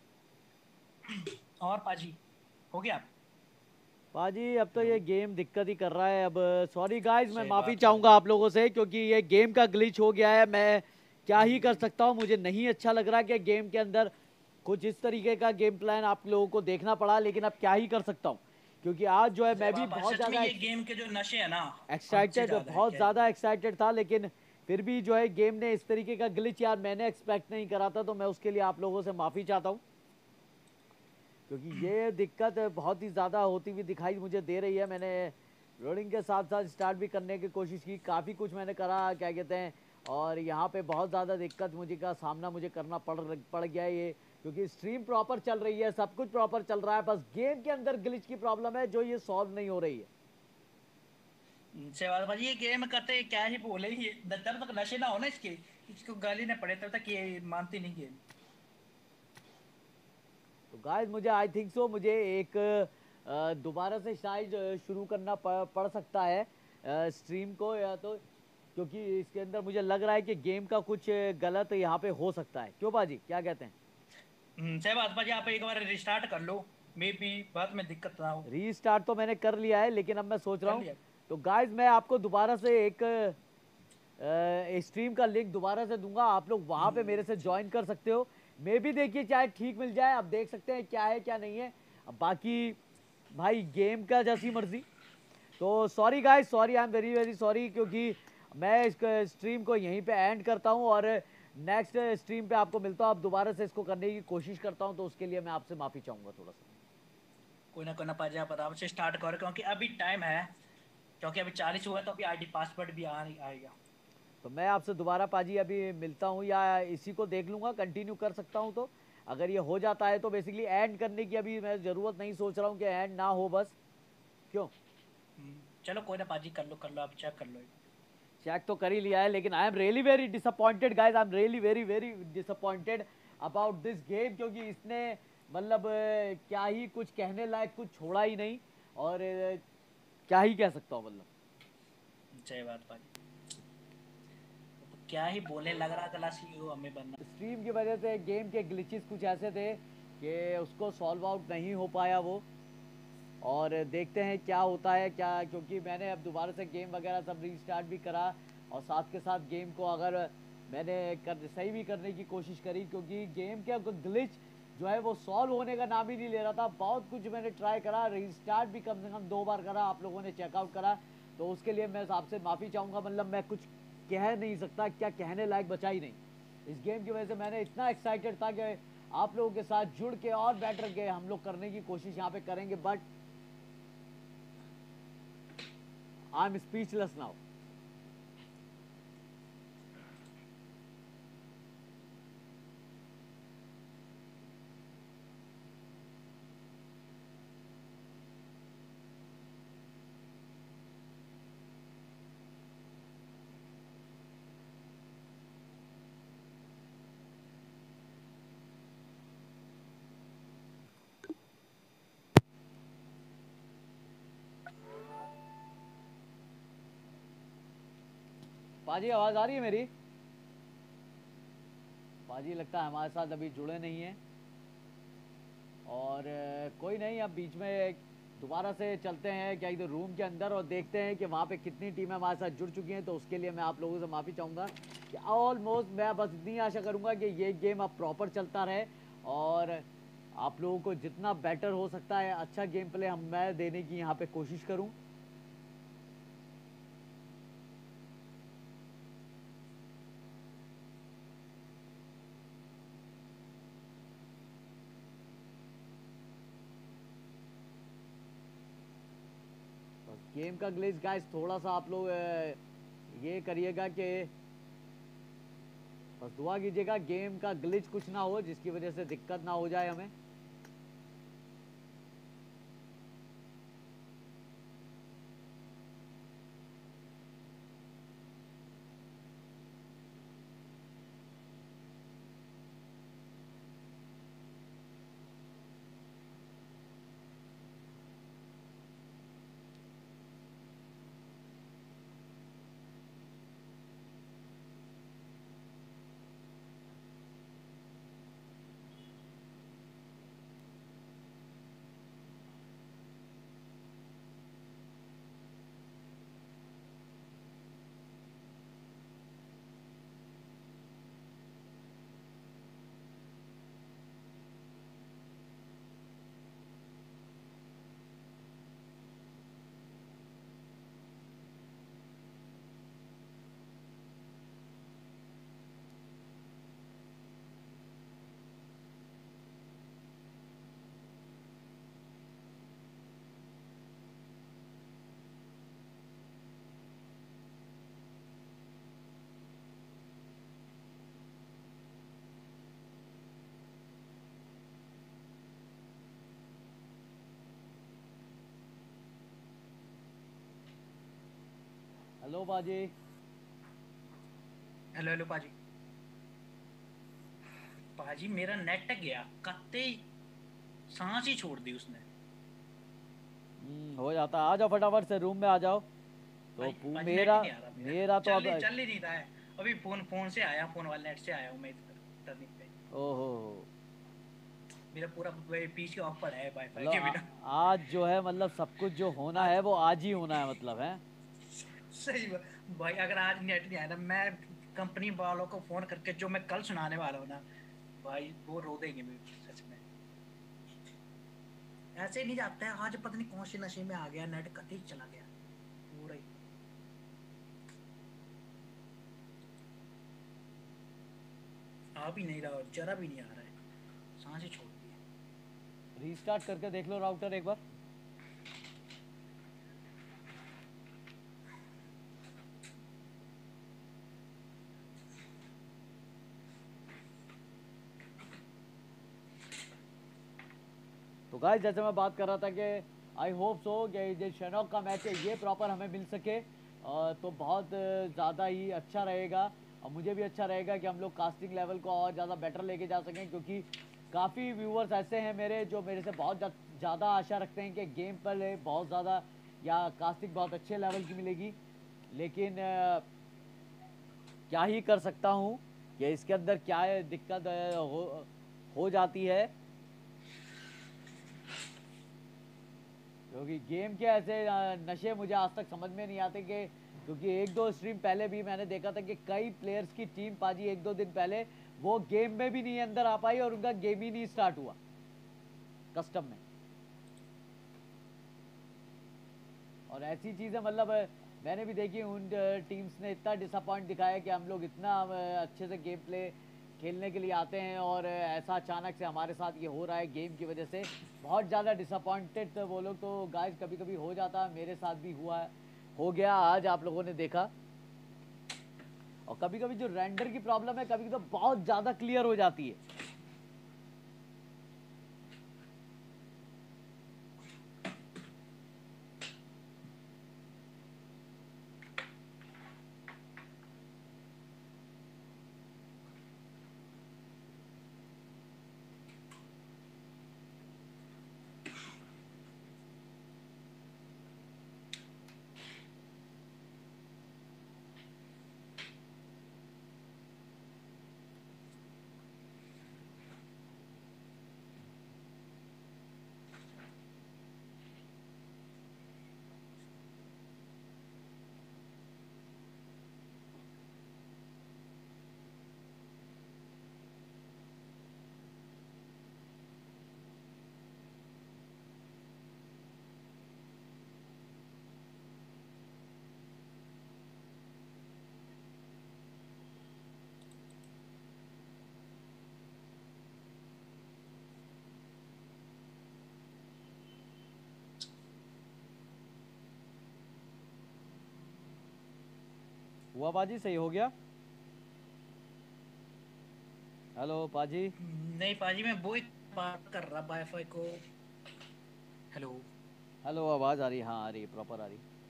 और पाजी हो गया पाजी अब तो हेलो। ये गेम दिक्कत ही कर रहा है। अब सॉरी गाइस, मैं सही माफ़ी बात है चाहूँगा भाई। आप लोगों से, क्योंकि ये गेम का ग्लिच हो गया है। मैं क्या ही कर सकता हूँ, मुझे नहीं अच्छा लग रहा कि गेम के अंदर कुछ इस तरीके का गेम प्लान आप लोगों को देखना पड़ा, लेकिन अब क्या ही कर सकता हूँ, क्योंकि आज जो है सही मैं भी बात है, बहुत सच में ज़्यादा ये गेम के जो नशे है ना, हद से एक्साइटेड, ज्यादा है, बहुत क्या ही ज़्यादा बोलूं। एक्साइटेड था, लेकिन फिर भी जो है गेम ने इस तरीके का ग्लिच यार मैंने एक्सपेक्ट नहीं करा था, तो मैं उसके लिए आप लोगों से माफ़ी चाहता हूँ, क्योंकि ये दिक्कत बहुत ही ज़्यादा होती हुई दिखाई मुझे दे रही है। मैंने रोडिंग के साथ साथ स्टार्ट भी करने की कोशिश की, काफ़ी कुछ मैंने करा, क्या कहते हैं, और यहाँ पे बहुत ज़्यादा दिक्कत मुझे का सामना मुझे करना पड़ पड़ गया है ये, क्योंकि स्ट्रीम प्रॉपर चल रही है, सब कुछ प्रॉपर चल रहा है, बस गेम के अंदर ग्लिच की प्रॉब्लम है जो ये सॉल्व नहीं हो रही है। सही बात है भाई, ये गेम करते क्या ही बोले, ये जब तक नशे ना हो ना इसके, इसको गाली ना पड़े तब तक ये मानती नहीं गेम। तो गाइस मुझे आई थिंक सो मुझे एक अ, दोबारा से शायद अ, शुरू करना पड़, पड़ सकता है स्ट्रीम को, या तो क्योंकि इसके अंदर मुझे लग रहा है कि गेम का कुछ गलत यहाँ पे हो सकता है। क्यों बाजी, क्या कहते हैं? हम्म, सही बात भाई, आप एक बार रिस्टार्ट कर लो, मे बी बाद में दिक्कत ना हो। रीस्टार्ट तो मैंने कर लिया है, लेकिन अब मैं सोच रहा कर हूँ, लिया। तो गाइस मैं आपको दोबारा से एक स्ट्रीम का लिंक दोबारा से दूंगा, आप लोग वहाँ पे मेरे से हम्म, ज्वाइन कर सकते हो। मे भी देखिए चाहे ठीक मिल जाए, अब देख सकते हैं क्या है क्या नहीं है, अब बाकी भाई गेम का जैसी मर्जी। तो sorry guys, sorry, I am very very sorry, क्योंकि मैं इस स्ट्रीम को यहीं पे एंड करता हूँ और नेक्स्ट स्ट्रीम पे आपको मिलता हूँ। अब दोबारा से इसको करने की कोशिश करता हूँ, तो उसके लिए मैं आपसे माफ़ी चाहूँगा थोड़ा सा। कोई ना कोई ना पाजी, आप आराम से स्टार्ट करो क्योंकि अभी टाइम है, क्योंकि अभी चालीस हुआ तो अभी आईडी पासवर्ड भी आ आएगा। तो मैं आपसे दोबारा पाजी अभी मिलता हूँ, या इसी को देख लूँगा, कंटिन्यू कर सकता हूँ, तो अगर ये हो जाता है तो बेसिकली एंड करने की अभी मैं ज़रूरत नहीं सोच रहा हूँ कि एंड ना हो बस। क्यों? हम्म, चलो कोई ना पाजी, कर लो कर लो, आप चेक कर लो एक बार। चेक तो कर ही लिया है, लेकिन I am really very disappointed guys, I am really very very disappointed about this game, क्योंकि इसने मतलब अ, क्या ही कुछ कहने लायक कुछ छोड़ा ही नहीं, और अ, क्या ही कह सकता हूँ मतलब। सही बात पाजी, तो क्या ही बोले, लग रहा था लास्ट हीरो हमें बनना। स्ट्रीम की वजह से गेम के ग्लिचेस कुछ ऐसे थे कि उसको सॉल्व आउट नहीं हो पाया वो, और देखते हैं क्या होता है क्या, क्योंकि मैंने अब दोबारा से गेम वगैरह सब रीस्टार्ट भी करा, और साथ के साथ गेम को अगर मैंने कर सही भी करने की कोशिश करी, क्योंकि गेम के ग्लिच जो है वो सॉल्व होने का नाम ही नहीं ले रहा था। बहुत कुछ मैंने ट्राई करा, रीस्टार्ट भी कम से कम दो बार करा, आप लोगों ने चेकआउट करा, तो उसके लिए मैं आपसे माफ़ी चाहूँगा। मतलब मैं कुछ कह नहीं सकता, क्या कहने लायक बचा ही नहीं। इस गेम की वजह से मैंने इतना एक्साइटेड था कि आप लोगों के साथ जुड़ के और बेटर के हम लोग करने की कोशिश यहाँ पे करेंगे, but I am speechless now. पाजी आवाज़ आ रही है मेरी? पाजी लगता है हमारे साथ अभी जुड़े नहीं हैं, और अ, कोई नहीं, अब बीच में दोबारा से चलते हैं क्या इधर रूम के अंदर, और देखते हैं कि वहाँ पे कितनी टीमें हमारे साथ जुड़ चुकी हैं। तो उसके लिए मैं आप लोगों से माफ़ी चाहूँगा कि ऑलमोस्ट मैं बस इतनी आशा करूँगा कि ये गेम अब प्रॉपर चलता रहे, और आप लोगों को जितना बेटर हो सकता है अच्छा गेम प्ले हम मैं देने की यहाँ पे कोशिश करूँ। बस गेम का ग्लिच गाइस थोड़ा सा आप लोग अ, ये करिएगा कि बस दुआ कीजिएगा गेम का ग्लिच कुछ ना हो, जिसकी वजह से दिक्कत ना हो जाए हमें। हेलो बाजी। हेलो हेलो पाजी। पाजी मेरा नेट गया कत्ते, सांस ही छोड़ दी उसने। हम्म, हो जाता है। आ जाओ फटाफट से रूम में आ जाओ। तो भाई पू- पाजी नेट ही मेरा नहीं आ रहा मेरा। मेरा तो चल अब ही चल ही नहीं रहा है। अभी फोन फोन से आया, फोन वाले नेट से आया हूँ मैं इधर टर्निंग पे। ओहो। मेरा पूरा पीसी ऑफ पड़ा है वाईफाई मतलब के आ- बिना। आज जो है मतलब सब कुछ जो होना आज है वो आज ही होना है मतलब है। सही बात। भाई अगर आज नेट नहीं आया ना, मैं कंपनी वालों को फोन करके जो मैं कल सुनाने वाला हूँ ना, भाई वो रो देंगे मेरे सच में। ऐसे ही नहीं जाता है, आज पता नहीं कौन से नशे में आ गया, नेट कतई ही चला गया पूरा ही। आ भी नहीं रहा, जरा भी नहीं आ रहा है, सांस ही छोड़ दी है। रीस्टार्ट करके देख लो राउटर एक बार। तो गाइस जैसे मैं बात कर रहा था कि आई होप सो कि जो शेनॉक का मैच है ये प्रॉपर हमें मिल सके, अ, तो बहुत ज़्यादा ही अच्छा रहेगा। और मुझे भी अच्छा रहेगा कि हम लोग कास्टिंग लेवल को और ज़्यादा बेटर लेके जा सकें, क्योंकि काफ़ी व्यूअर्स ऐसे हैं मेरे जो मेरे से बहुत ज़्यादा आशा रखते हैं कि गेम पर बहुत ज़्यादा या कास्टिंग बहुत अच्छे लेवल की मिलेगी। लेकिन अ, क्या ही कर सकता हूँ कि इसके अंदर क्या है दिक्कत अ, हो हो जाती है, क्योंकि गेम के ऐसे अ, नशे मुझे आज तक समझ में नहीं आते कि, क्योंकि एक दो स्ट्रीम पहले भी मैंने देखा था कि कई प्लेयर्स की टीम पाजी एक दो दिन पहले वो गेम में भी नहीं अंदर आ पाई और उनका गेम ही नहीं स्टार्ट हुआ कस्टम में। और ऐसी चीज़ें मतलब अ, मैंने भी देखी, उन टीम्स ने इतना डिसअपॉइंट दिखाया कि हम लोग इतना अ, अच्छे से गेम प्ले खेलने के लिए आते हैं और अ, ऐसा अचानक से हमारे साथ ये हो रहा है गेम की वजह से। बहुत ज़्यादा डिसअपॉइंटेड वो लोग, तो गाइस कभी कभी हो जाता है, मेरे साथ भी हुआ है, हो गया आज आप लोगों ने देखा। और कभी कभी जो रेंडर की प्रॉब्लम है कभी कभी तो बहुत ज़्यादा क्लियर हो जाती है। हुआ पाजी, सही हो गया। हेलो पाजी। नहीं पाजी, मैं वो ही बात कर रहा वाईफाई को। हेलो हेलो, आवाज़ आ रही है? हाँ आ रही है, प्रॉपर आ रही है।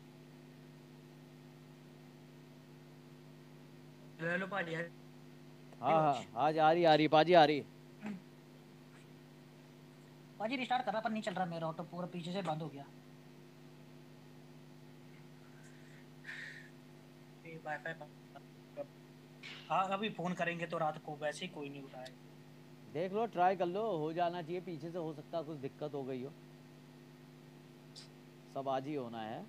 हेलो हेलो पाजी, यार हाँ आवाज। हाँ, आज आ रही आ रही पाजी, आ रही। पाजी रिस्टार्ट कर रहा पर नहीं चल रहा, मेरा ऑटो पूरा पीछे से बंद हो गया। ये वाईफाई बंद- हाँ अभी फोन करेंगे तो रात को वैसे ही कोई नहीं उठाएगा। देख लो, ट्राई कर लो, हो जाना चाहिए। पीछे से हो सकता है कुछ दिक्कत हो गई हो, सब आज ही होना है।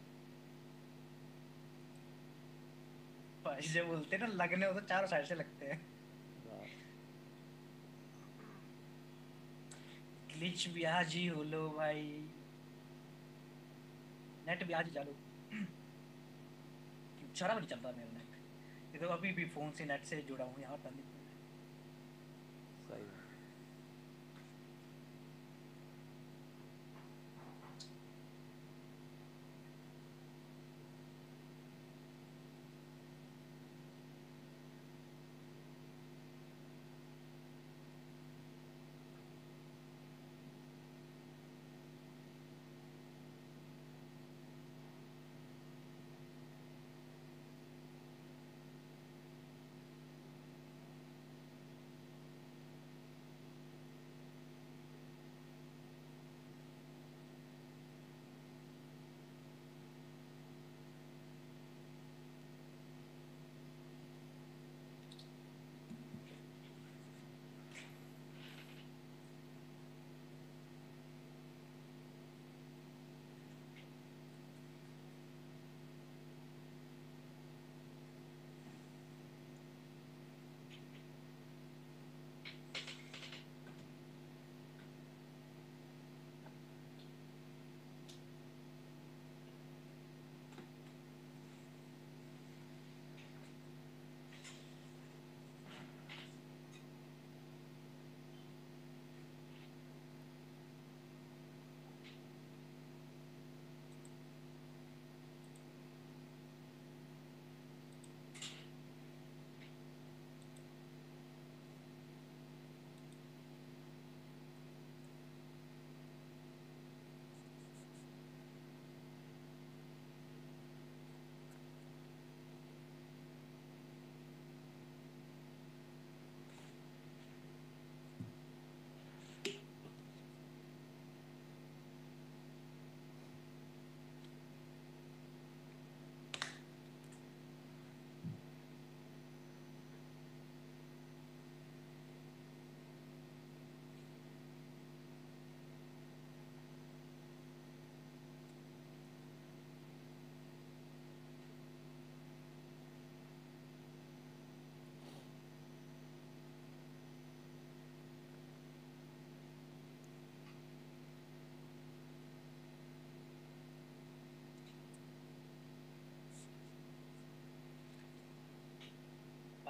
भाई जो बोलते हैं ना, लगने हो तो चारों साइड से लगते हैं। ग्लिच भी आज ही हो लो भाई, नेट भी आज ही चालू। जरा भी नहीं चल रहा मेरा नेट। ये तो अभी भी फोन से नेट से जुड़ा हूँ यहाँ टर्निंग पे। सही है।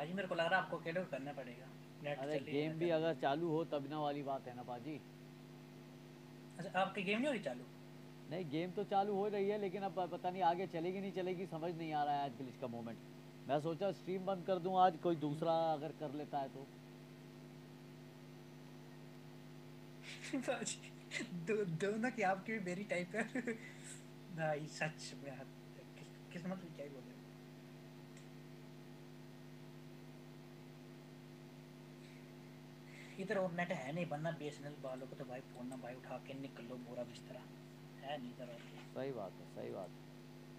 पाजी मेरे को लग रहा है आपको अकेले को करना पड़ेगा, नेट अरे चल ही नहीं गेम रहा भी करने अगर के लिए। चालू हो तब ना वाली बात है ना पाजी। अच्छा आपकी गेम नहीं हो रही चालू? नहीं गेम तो चालू हो रही है, लेकिन अब पता नहीं आगे चलेगी नहीं चलेगी, समझ नहीं आ रहा है आज ग्लिच का मोमेंट। मैं सोचा स्ट्रीम बंद कर दूं आज, कोई दूसरा अगर कर लेता है तो। पाजी दो दोनों की, आपकी भी मेरी टाइप है। भाई सच में हद तक किस, किस्मत भी क्या ही बोले। इधर और नेट है नहीं, बनना बीएसएनएल वालों को तो भाई फोन ना भाई उठा के निकल लो पूरा बिस्तरा, है नहीं इधर और ये। सही बात है, सही बात है।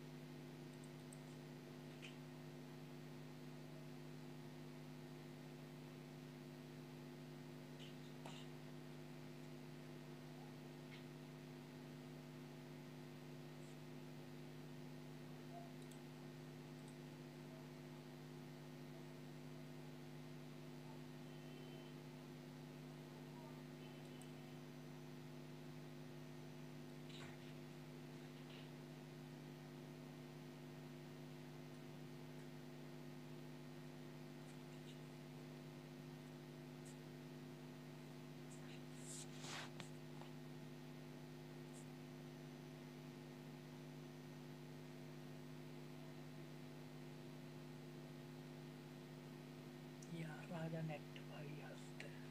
यार राजा नेट भाई हंसते हैं।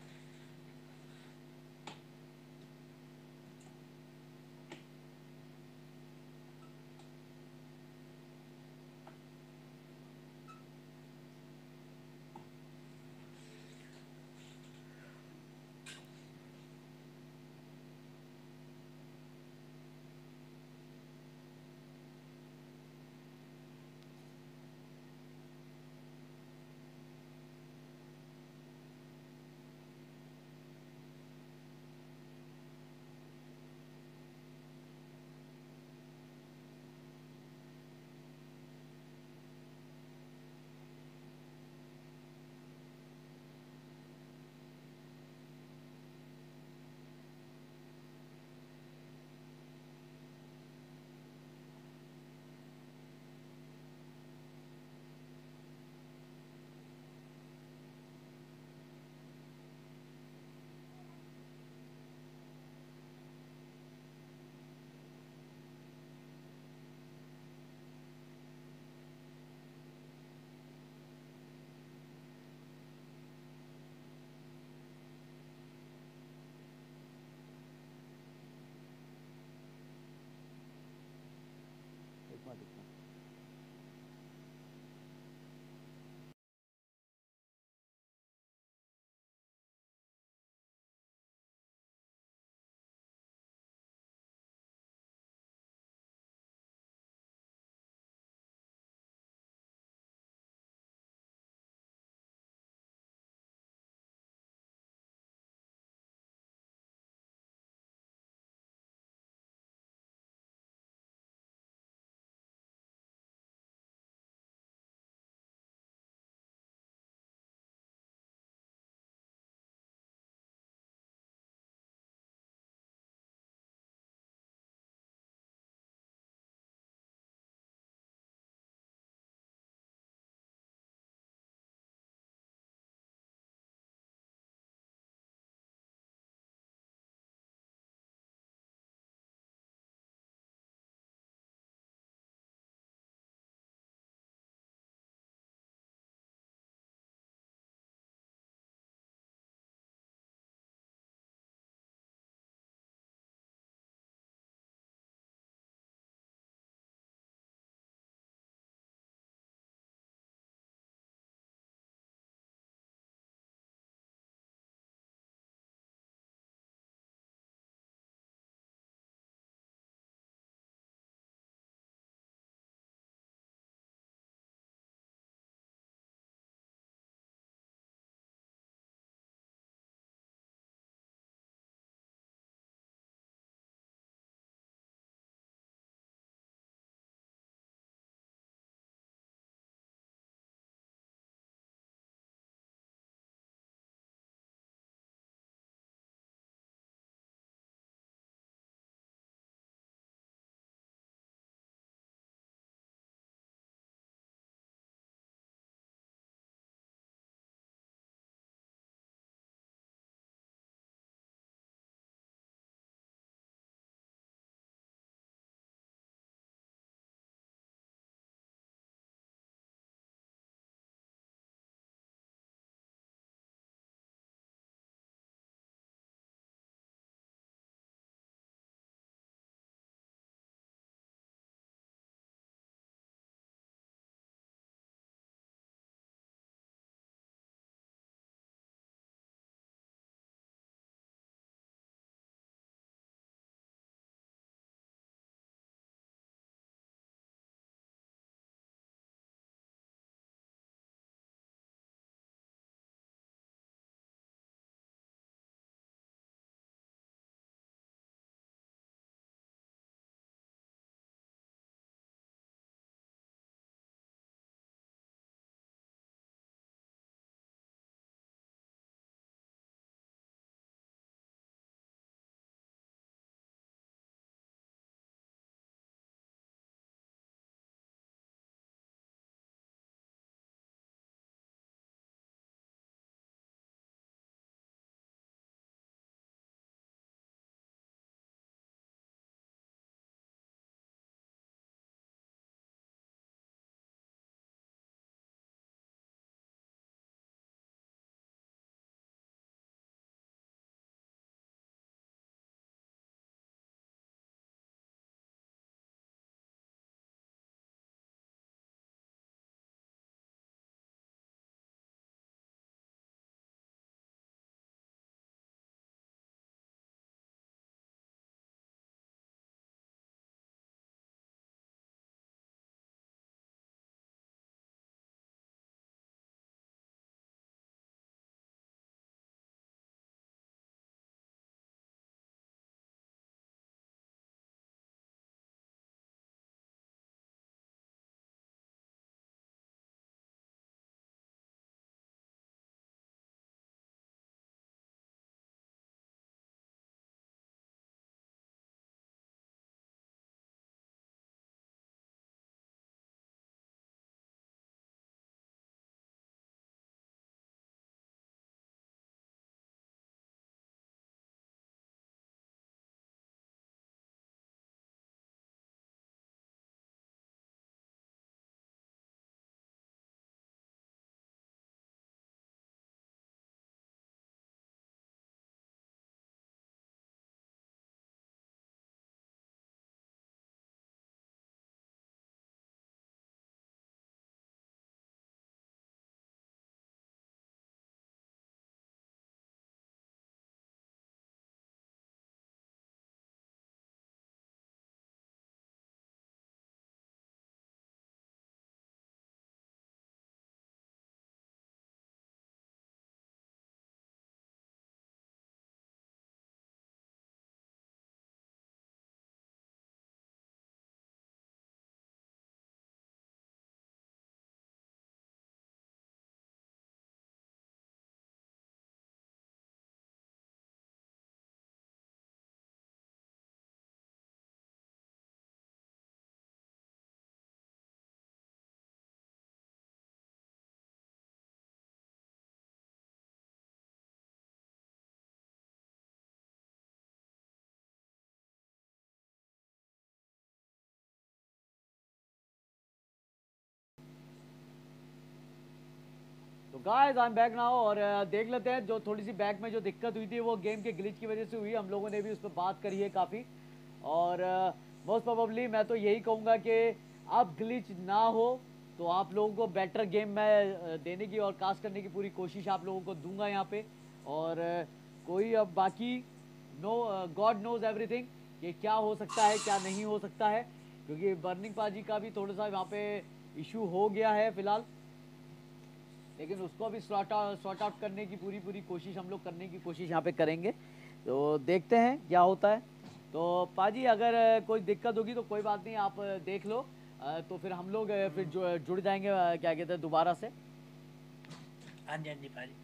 तो guys I am back now और uh, देख लेते हैं जो थोड़ी सी बैक में जो दिक्कत हुई थी वो गेम के ग्लिच की वजह से हुई। हम लोगों ने भी उस पर बात करी है काफ़ी और मोस्ट uh, प्रोबेबली मैं तो यही कहूँगा कि अब ग्लिच ना हो तो आप लोगों को बेटर गेम में uh, देने की और कास्ट करने की पूरी कोशिश आप लोगों को दूंगा यहाँ पे। और uh, कोई अब बाकी नो गॉड नोज एवरीथिंग कि क्या हो सकता है क्या नहीं हो सकता है, क्योंकि बर्निंग पाजी का भी थोड़ा सा वहाँ पे इशू हो गया है फिलहाल, लेकिन उसको भी सॉर्ट आउट सॉर्ट आउट करने की पूरी पूरी कोशिश हम लोग करने की कोशिश यहाँ पे करेंगे। तो देखते हैं क्या होता है। तो पाजी अगर कोई दिक्कत होगी तो कोई बात नहीं, आप देख लो, तो फिर हम लोग फिर जुड़ जाएंगे क्या कहते हैं दोबारा से। हाँ जी हाँ जी पाजी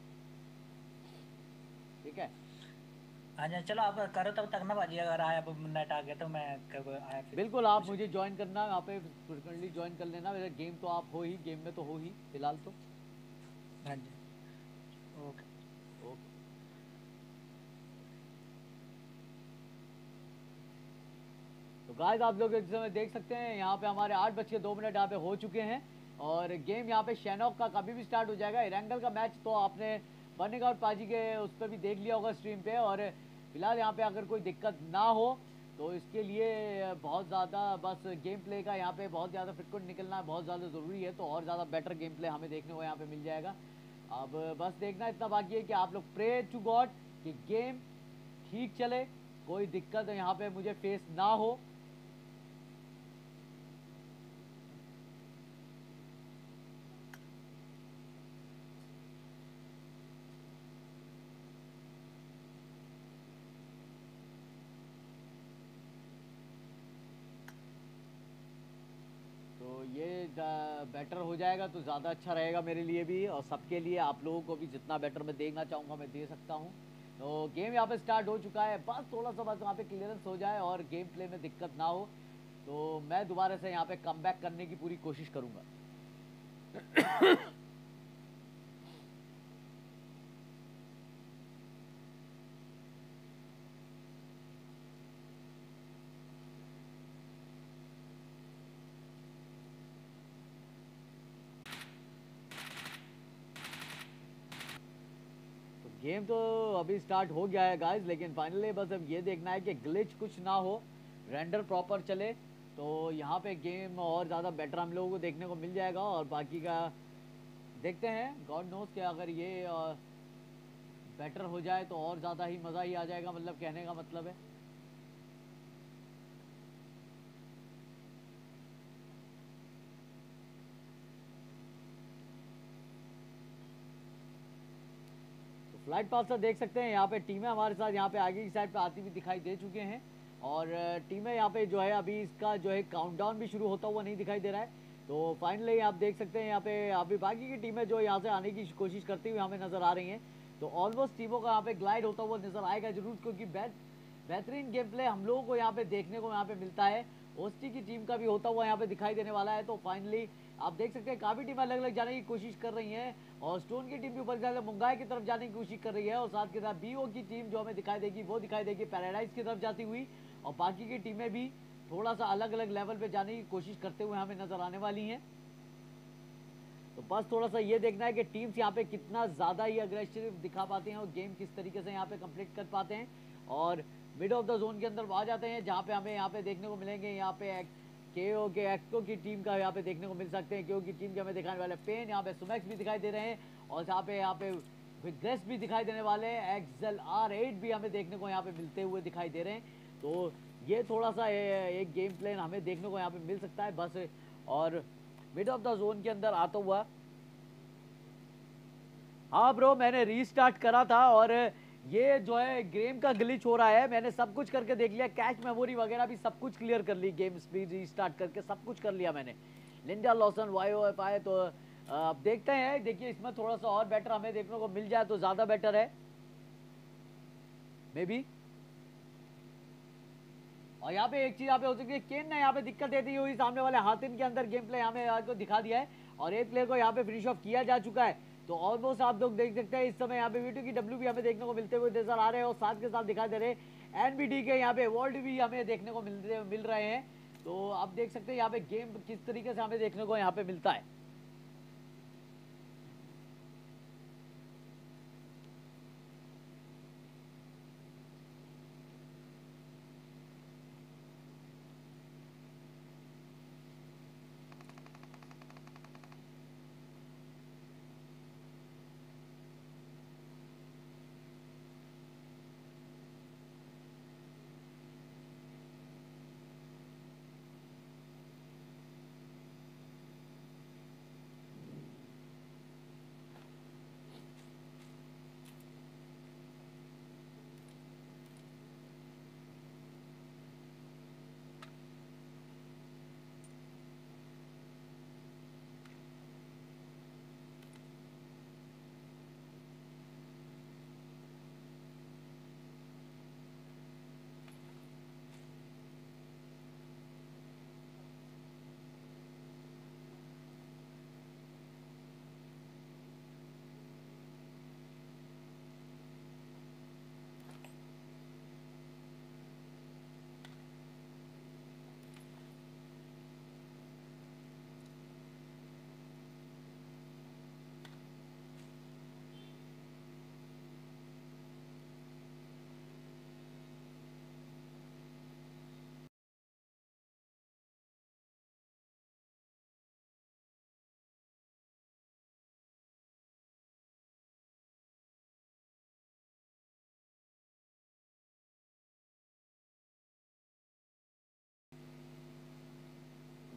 ठीक है। हाँ जी चलो आप करो तब तक ना पाजी, अगर आया नेट आ गया तो मैं कब आया फिर बिल्कुल आप मुझे ज्वाइन करना, यहाँ पे फ्रिक्वेंटली ज्वाइन कर लेना। मेरा गेम तो आप हो ही, गेम में तो हो ही फिलहाल तो। हाँ जी ओके ओके। तो गाइस आप लोग इस समय देख सकते हैं यहाँ पे हमारे आठ बज के दो मिनट यहाँ पे हो चुके हैं और गेम यहाँ पे शैनॉक का कभी भी स्टार्ट हो जाएगा। इरेंगल का मैच तो आपने बर्निंग आउट पाजी के उस पर भी देख लिया होगा स्ट्रीम पे। और फिलहाल यहाँ पे अगर कोई दिक्कत ना हो तो इसके लिए बहुत ज़्यादा बस गेम प्ले का यहाँ पे बहुत ज़्यादा फ्रिक्वेंट निकलना बहुत ज़्यादा ज़रूरी है, तो और ज़्यादा बेटर गेम प्ले हमें देखने को यहाँ पे मिल जाएगा। अब बस देखना इतना बाकी है कि आप लोग प्रे टू गॉड कि गेम ठीक चले, कोई दिक्कत यहाँ पे मुझे फेस ना हो। तो ये बेटर हो जाएगा तो ज़्यादा अच्छा रहेगा मेरे लिए भी और सबके लिए, आप लोगों को भी जितना बेटर मैं देखना चाहूँगा मैं दे सकता हूँ। तो गेम यहाँ पे स्टार्ट हो चुका है, बस थोड़ा सा बस वहाँ पे क्लियरेंस हो जाए और गेम प्ले में दिक्कत ना हो तो मैं दोबारा से यहाँ पे कम बैक करने की पूरी कोशिश करूँगा। गेम तो अभी स्टार्ट हो गया है गाइस, लेकिन फाइनली बस अब ये देखना है कि ग्लिच कुछ ना हो, रेंडर प्रॉपर चले तो यहाँ पे गेम और ज़्यादा बेटर हम लोगों को देखने को मिल जाएगा। और बाकी का देखते हैं, गॉड नोस कि अगर ये बेटर हो जाए तो और ज़्यादा ही मज़ा ही आ जाएगा, मतलब कहने का मतलब है। फ्लाइट पासर देख सकते हैं यहाँ पे टीमें हमारे साथ यहाँ पे आगे की साइड पे आती हुई दिखाई दे चुके हैं और टीमें यहाँ पे जो है अभी इसका जो है काउंटडाउन भी शुरू होता हुआ नहीं दिखाई दे रहा है। तो फाइनली आप देख सकते हैं यहाँ पे अभी बाकी की टीमें जो यहाँ से आने की कोशिश करती हुई हमें नज़र आ रही हैं। तो ऑलमोस्ट टीमों का यहाँ पे ग्लाइड होता हुआ नज़र आएगा जरूर, क्योंकि बेहतरीन गेम प्ले हम लोगों को यहाँ पे देखने को यहाँ पे मिलता है। ओस्टी की टीम का भी होता हुआ यहाँ पे दिखाई देने वाला है। तो फाइनली आप देख सकते हैं काफ़ी टीमें अलग अलग जाने की कोशिश कर रही हैं और स्टोन की टीम भी ऊपर से मुंगाई की तरफ जाने की कोशिश कर रही है और साथ के साथ बीओ की टीम जो हमें दिखाई देगी वो दिखाई देगी पैराडाइज की तरफ जाती हुई और बाकी की टीमें भी थोड़ा सा अलग अलग लेवल पे जाने की कोशिश करते हुए हमें नज़र आने वाली हैं। तो बस थोड़ा सा ये देखना है कि टीम्स यहाँ पे कितना ज़्यादा ही अग्रेसिव दिखा पाते हैं और गेम किस तरीके से यहाँ पे कंप्लीट कर पाते हैं और मिड ऑफ द जोन के अंदर आ जाते हैं, जहाँ पे हमें यहाँ पे देखने को मिलेंगे यहाँ पे केओ के एक्सको की टीम का यहाँ पे देखने को मिल सकते हैं, केओ की टीम के हमें दिखाने वाले पेन, यहाँ पे सुमैक्स भी दिखाई दे रहे हैं और यहाँ पे यहाँ पे विग्रेस भी दिखाई देने वाले हैं, एक्सएल आर एट भी हमें देखने को यहाँ पे मिलते हुए दिखाई दे रहे हैं। तो ये थोड़ा सा एक गेम प्लान हमें देखने को यहाँ पे मिल सकता है बस। और मिड ऑफ द जोन के अंदर आता हुआ, हाँ ब्रो मैंने रीस्टार्ट करा था और ये जो है गेम का ग्लिच हो रहा है, मैंने सब कुछ करके देख लिया, कैश मेमोरी वगैरह भी सब कुछ क्लियर कर ली, गेम स्पीड रीस्टार्ट करके सब कुछ कर लिया मैंने। Linda Lawson Y O F I, तो अब देखते हैं, देखिए इसमें थोड़ा सा और बेटर हमें देखने को मिल जाए तो ज़्यादा बेटर है मे बी। और यहाँ पे एक चीज़ यहाँ पे हो सकती है, केन ने यहाँ पे दिक्कत देती हुई सामने वाले हाथिन के अंदर गेम प्ले हमें आपको दिखा दिया है और एक प्लेयर को यहाँ पे फिनिश ऑफ किया जा चुका है। तो ऑलमोस्ट आप लोग देख सकते हैं इस समय यहाँ पे वीटू की डब्ल्यू भी हमें देखने को मिलते हुए नजर आ रहे हैं और साथ के साथ दिखाई दे रहे हैं एनबीडी के यहाँ पे वर्ल्ड भी हमें देखने को मिल रहे मिल रहे हैं। तो आप देख सकते हैं यहाँ पे गेम किस तरीके से हमें देखने को यहाँ पे मिलता है।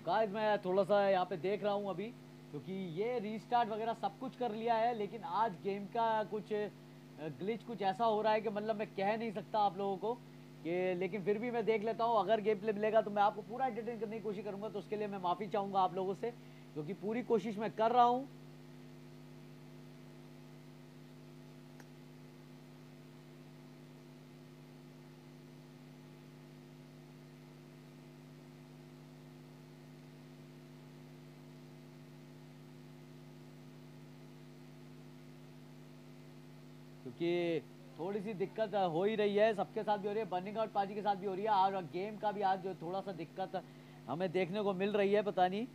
गाइस मैं थोड़ा सा यहाँ पे देख रहा हूँ अभी, क्योंकि ये रीस्टार्ट वगैरह सब कुछ कर लिया है, लेकिन आज गेम का कुछ ग्लिच कुछ ऐसा हो रहा है कि मतलब मैं कह नहीं सकता आप लोगों को कि, लेकिन फिर भी मैं देख लेता हूँ। अगर गेम प्ले मिलेगा तो मैं आपको पूरा एंटरटेन करने की कोशिश करूँगा, तो उसके लिए मैं माफ़ी चाहूँगा आप लोगों से, क्योंकि पूरी कोशिश मैं कर रहा हूँ। क्योंकि थोड़ी सी दिक्कत हो ही रही है, सबके साथ भी हो रही है, बर्निंग आउट पाजी के साथ भी हो रही है, और गेम का भी आज जो थोड़ा सा दिक्कत हमें देखने को मिल रही है, पता नहीं।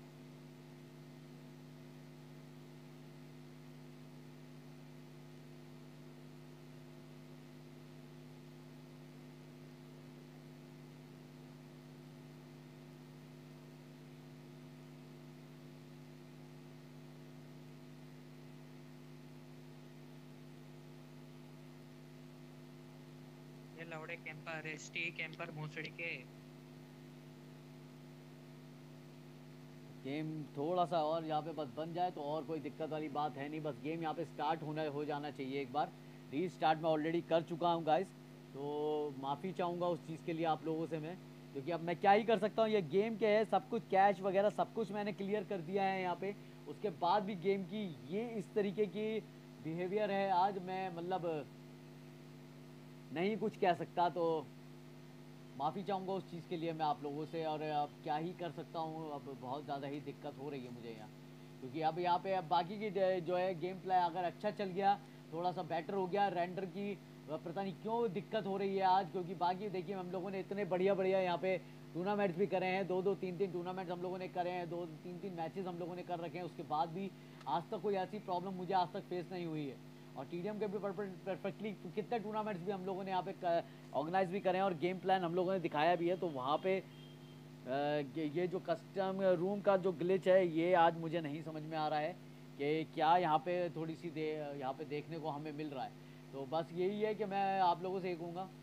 ये लौड़े कैंपर एसटी कैंपर भोसड़ी के। गेम थोड़ा सा और यहाँ पे बस बन जाए तो और कोई दिक्कत वाली बात है नहीं, बस गेम यहाँ पे स्टार्ट होना हो जाना चाहिए एक बार। रीस्टार्ट मैं ऑलरेडी कर चुका हूँ गाइस, तो माफ़ी चाहूँगा उस चीज़ के लिए आप लोगों से मैं, क्योंकि अब मैं क्या ही कर सकता हूँ। ये गेम क्या है, सब कुछ कैश वगैरह सब कुछ मैंने क्लियर कर दिया है यहाँ पे, उसके बाद भी गेम की ये इस तरीके की बिहेवियर है आज, मैं मतलब नहीं कुछ कह सकता। तो माफ़ी चाहूँगा उस चीज़ के लिए मैं आप लोगों से, और अब क्या ही कर सकता हूँ, अब बहुत ज़्यादा ही दिक्कत हो रही है मुझे यहाँ, क्योंकि अब यहाँ पे अब बाकी की जो है गेम प्ले अगर अच्छा चल गया, थोड़ा सा बेटर हो गया रेंडर की, पता नहीं क्यों दिक्कत हो रही है आज, क्योंकि बाकी देखिए हम लोगों ने इतने बढ़िया बढ़िया यहाँ पे टूर्नामेंट्स भी करे हैं, दो दो तीन तीन टूर्नामेंट्स हम लोगों ने करे हैं, दो तीन तीन मैचेस हम लोगों ने कर रखे हैं, उसके बाद भी आज तक कोई ऐसी प्रॉब्लम मुझे आज तक फेस नहीं हुई है। और टीडीएम के भी परफेक्टली कितने टूर्नामेंट्स भी हम लोगों ने यहाँ पे ऑर्गेनाइज भी करें और गेम प्लान हम लोगों ने दिखाया भी है, तो वहाँ पे ये जो कस्टम रूम का जो ग्लिच है, ये आज मुझे नहीं समझ में आ रहा है कि क्या यहाँ पे थोड़ी सी दे यहाँ पे देखने को हमें मिल रहा है। तो बस यही है कि मैं आप लोगों से ये कहूँगा